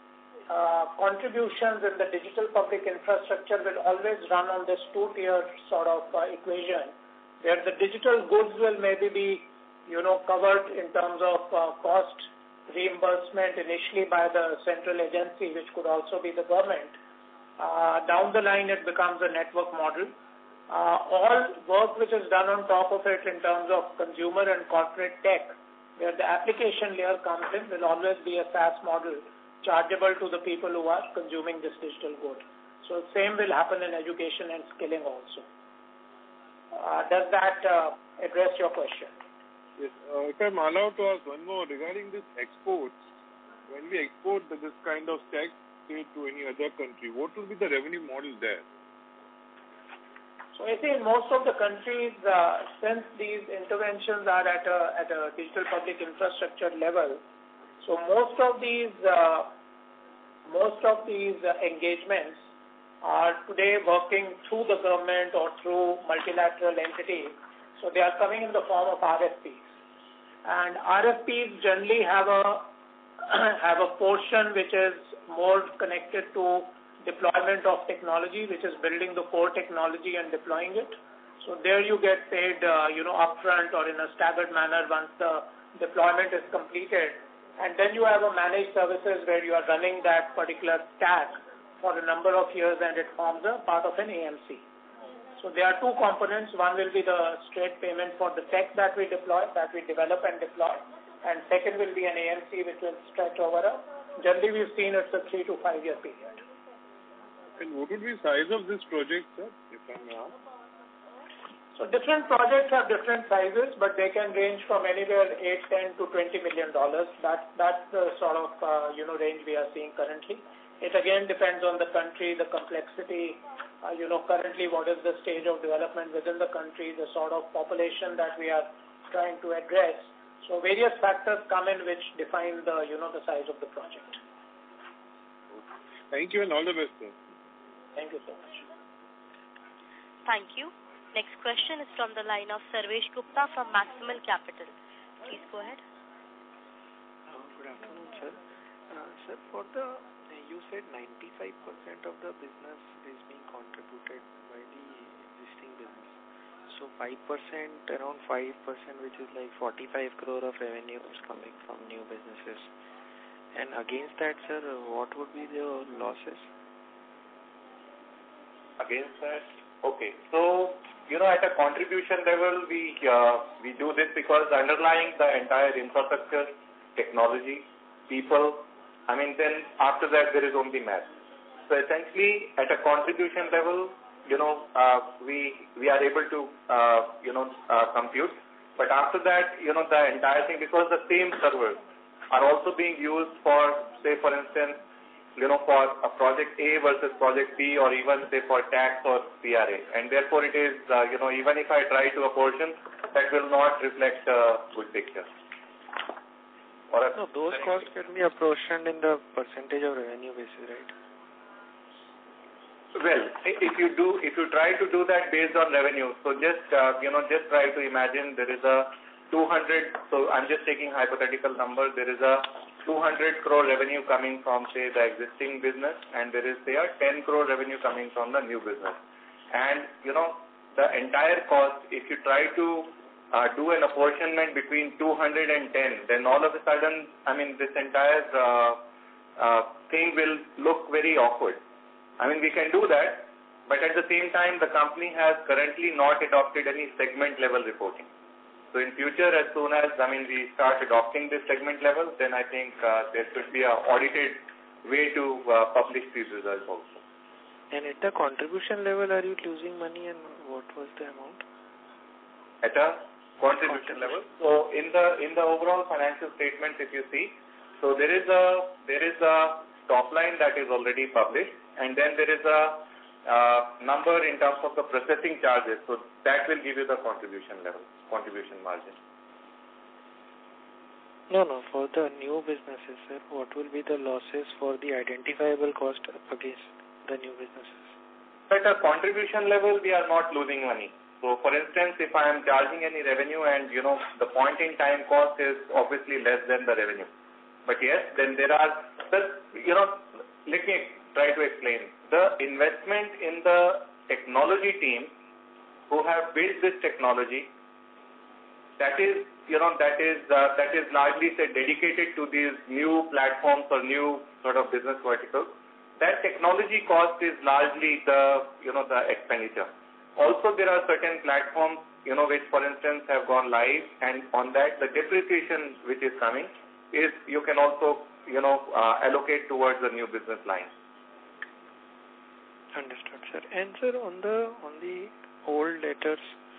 uh, contributions in the digital public infrastructure will always run on this two-tier sort of uh, equation, where the digital goods will maybe be, you know, covered in terms of uh, cost reimbursement initially by the central agency, which could also be the government. Uh, down the line, it becomes a network model. Uh, all work which is done on top of it in terms of consumer and corporate tech, where the application layer comes in, will always be a SaaS model chargeable to the people who are consuming this digital good. So same will happen in education and skilling also. Uh, does that uh, address your question? Yes. Uh, if I'm allowed to ask one more regarding this exports, when we export this kind of stack say, to any other country, what will be the revenue model there? So I think in most of the countries, uh, since these interventions are at a, at a digital public infrastructure level, so most of these uh, most of these uh, engagements are today working through the government or through multilateral entities. So they are coming in the form of R F Ps, and R F Ps generally have a have a portion which is more connected to deployment of technology, which is building the core technology and deploying it. So there you get paid, uh, you know, upfront or in a staggered manner once the deployment is completed. And then you have a managed services where you are running that particular stack for a number of years and it forms a part of an A M C. So there are two components. One will be the straight payment for the tech that we deploy, that we develop and deploy. And second will be an A M C which will stretch over a, generally we've seen it's a three to five year period. And what would be the size of this project, sir, if I may ask? So different projects have different sizes, but they can range from anywhere eight, ten to twenty million dollars. That, that's the sort of, uh, you know, range we are seeing currently. It again depends on the country, the complexity, uh, you know, currently what is the stage of development within the country, the sort of population that we are trying to address. So various factors come in which define the, you know, the size of the project. Thank you and all the best, sir. Thank you so much. Thank you. Next question is from the line of Sarvesh Gupta from Maximal Capital. Please go ahead. Uh, good afternoon, sir. Uh, sir, for the you said ninety-five percent of the business is being contributed by the existing business. So five percent, around five percent, which is like forty-five crore of revenue is coming from new businesses. And against that, sir, what would be the losses? Against that? Okay. So, you know, at a contribution level, we uh, we do this because underlying the entire infrastructure, technology, people, I mean, then after that there is only math. So essentially, at a contribution level, you know, uh, we we are able to, uh, you know, uh, compute. But after that, you know, the entire thing, because the same servers are also being used for, say, for instance, you know, for a project A versus project B, or even, say, for tax or P R A. And therefore, it is, uh, you know, even if I try to apportion, that will not reflect a good picture. Or a no, those costs can be apportioned in the percentage of revenue basis, right? Well, if you do, if you try to do that based on revenue, so just, uh, you know, just try to imagine there is a two hundred, so I'm just taking hypothetical number, there is a two hundred crore revenue coming from, say, the existing business, and there is, say, a ten crore revenue coming from the new business. And, you know, the entire cost, if you try to uh, do an apportionment between two hundred and ten, then all of a sudden, I mean, this entire uh, uh, thing will look very awkward. I mean, we can do that, but at the same time, the company has currently not adopted any segment level reporting. So in future, as soon as, I mean, we start adopting this segment level, then I think uh, there should be a audited way to uh, publish these results also. And at the contribution level, are you losing money, and what was the amount? At a contribution, contribution. level? So in the in the overall financial statements, if you see, so there is a there is a top line that is already published, and then there is a uh, number in terms of the processing charges. So that will give you the contribution level, contribution margin. No, no. For the new businesses, sir, what will be the losses for the identifiable cost against the new businesses? At a contribution level, we are not losing money. So, for instance, if I am charging any revenue and, you know, the point in time cost is obviously less than the revenue. But yes, then there are, you know, let me try to explain. The investment in the technology team who have built this technology, that is, you know, that is uh, that is largely say, dedicated to these new platforms or new sort of business verticals. That technology cost is largely the, you know, the expenditure. Also, there are certain platforms, you know, which, for instance, have gone live, and on that, the depreciation which is coming is you can also, you know, uh, allocate towards the new business line. Understood, sir. And sir, on the on the old letters,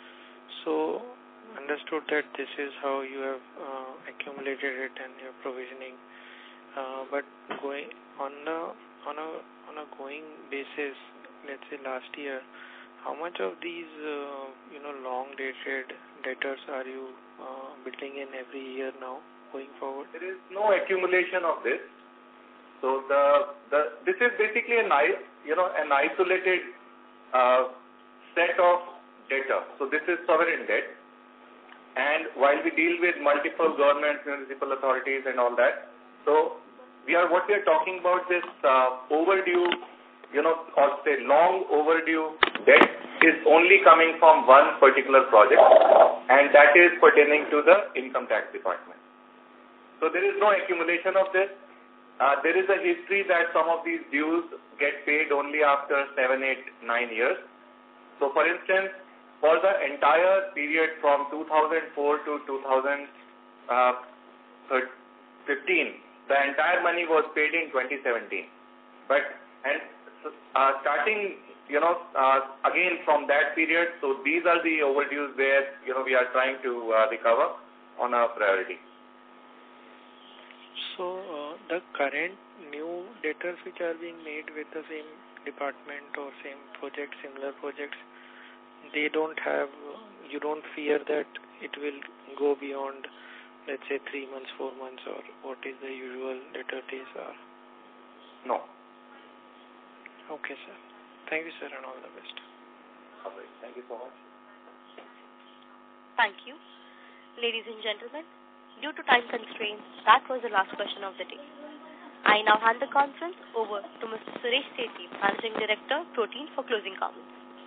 so understood that this is how you have uh, accumulated it and you're provisioning. Uh, but going on a on a on a going basis, let's say last year, how much of these uh, you know long dated debtors are you uh, building in every year now going forward? There is no accumulation of this. So the the this is basically an you know an isolated uh, set of data. So this is sovereign debt, and while we deal with multiple governments, municipal authorities, and all that, so we are what we are talking about this uh, overdue, you know, or say long overdue debt is only coming from one particular project, and that is pertaining to the income tax department. So there is no accumulation of this. Uh, there is a history that some of these dues get paid only after seven, eight, nine years. So for instance, for the entire period from two thousand four to two thousand fifteen, the entire money was paid in twenty seventeen. But and uh, starting, you know, uh, again from that period, so these are the overdues where, you know, we are trying to uh, recover on our priority. So uh, the current new debtors which are being made with the same department or same project, similar projects, they don't have, you don't fear that it will go beyond, let's say, three months, four months, or what is the usual debtor days are? No. Okay, sir. Thank you, sir, and all the best. All right. Thank you so much. Thank you. Ladies and gentlemen, due to time constraints, that was the last question of the day. I now hand the conference over to Mister Suresh Sethi, Managing Director, Protean, for closing comments.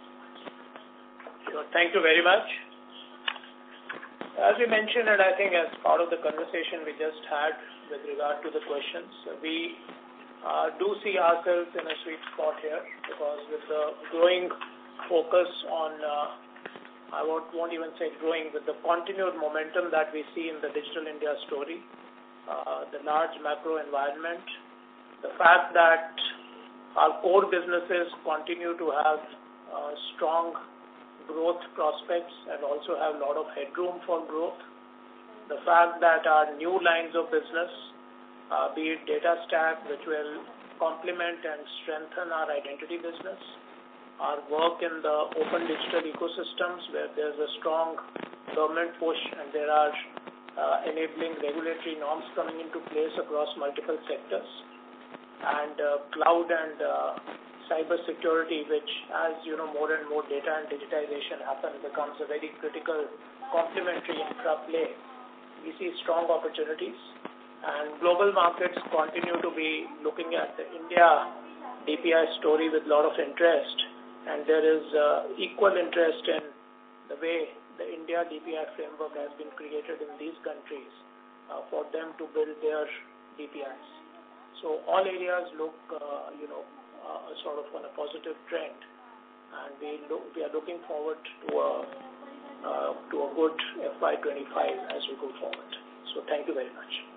Sure. Thank you very much. As we mentioned, and I think as part of the conversation we just had with regard to the questions, we uh, do see ourselves in a sweet spot here, because with the growing focus on, uh, I won't, won't even say growing, with the continued momentum that we see in the Digital India story, uh, the large macro environment, the fact that our core businesses continue to have uh, strong growth prospects and also have a lot of headroom for growth. The fact that our new lines of business, uh, be it data stack, which will complement and strengthen our identity business, our work in the open digital ecosystems where there's a strong government push and there are uh, enabling regulatory norms coming into place across multiple sectors, and uh, cloud and uh, cyber security, which, as you know, more and more data and digitization happen, becomes a very critical complementary infra play. We see strong opportunities, and global markets continue to be looking at the India D P I story with a lot of interest, and there is uh, equal interest in the way the India D P I framework has been created in these countries uh, for them to build their D P Is. So all areas look, uh, you know, uh, sort of on a positive trend, and we look, we are looking forward to a uh, to a good F Y twenty-five as we go forward. So thank you very much.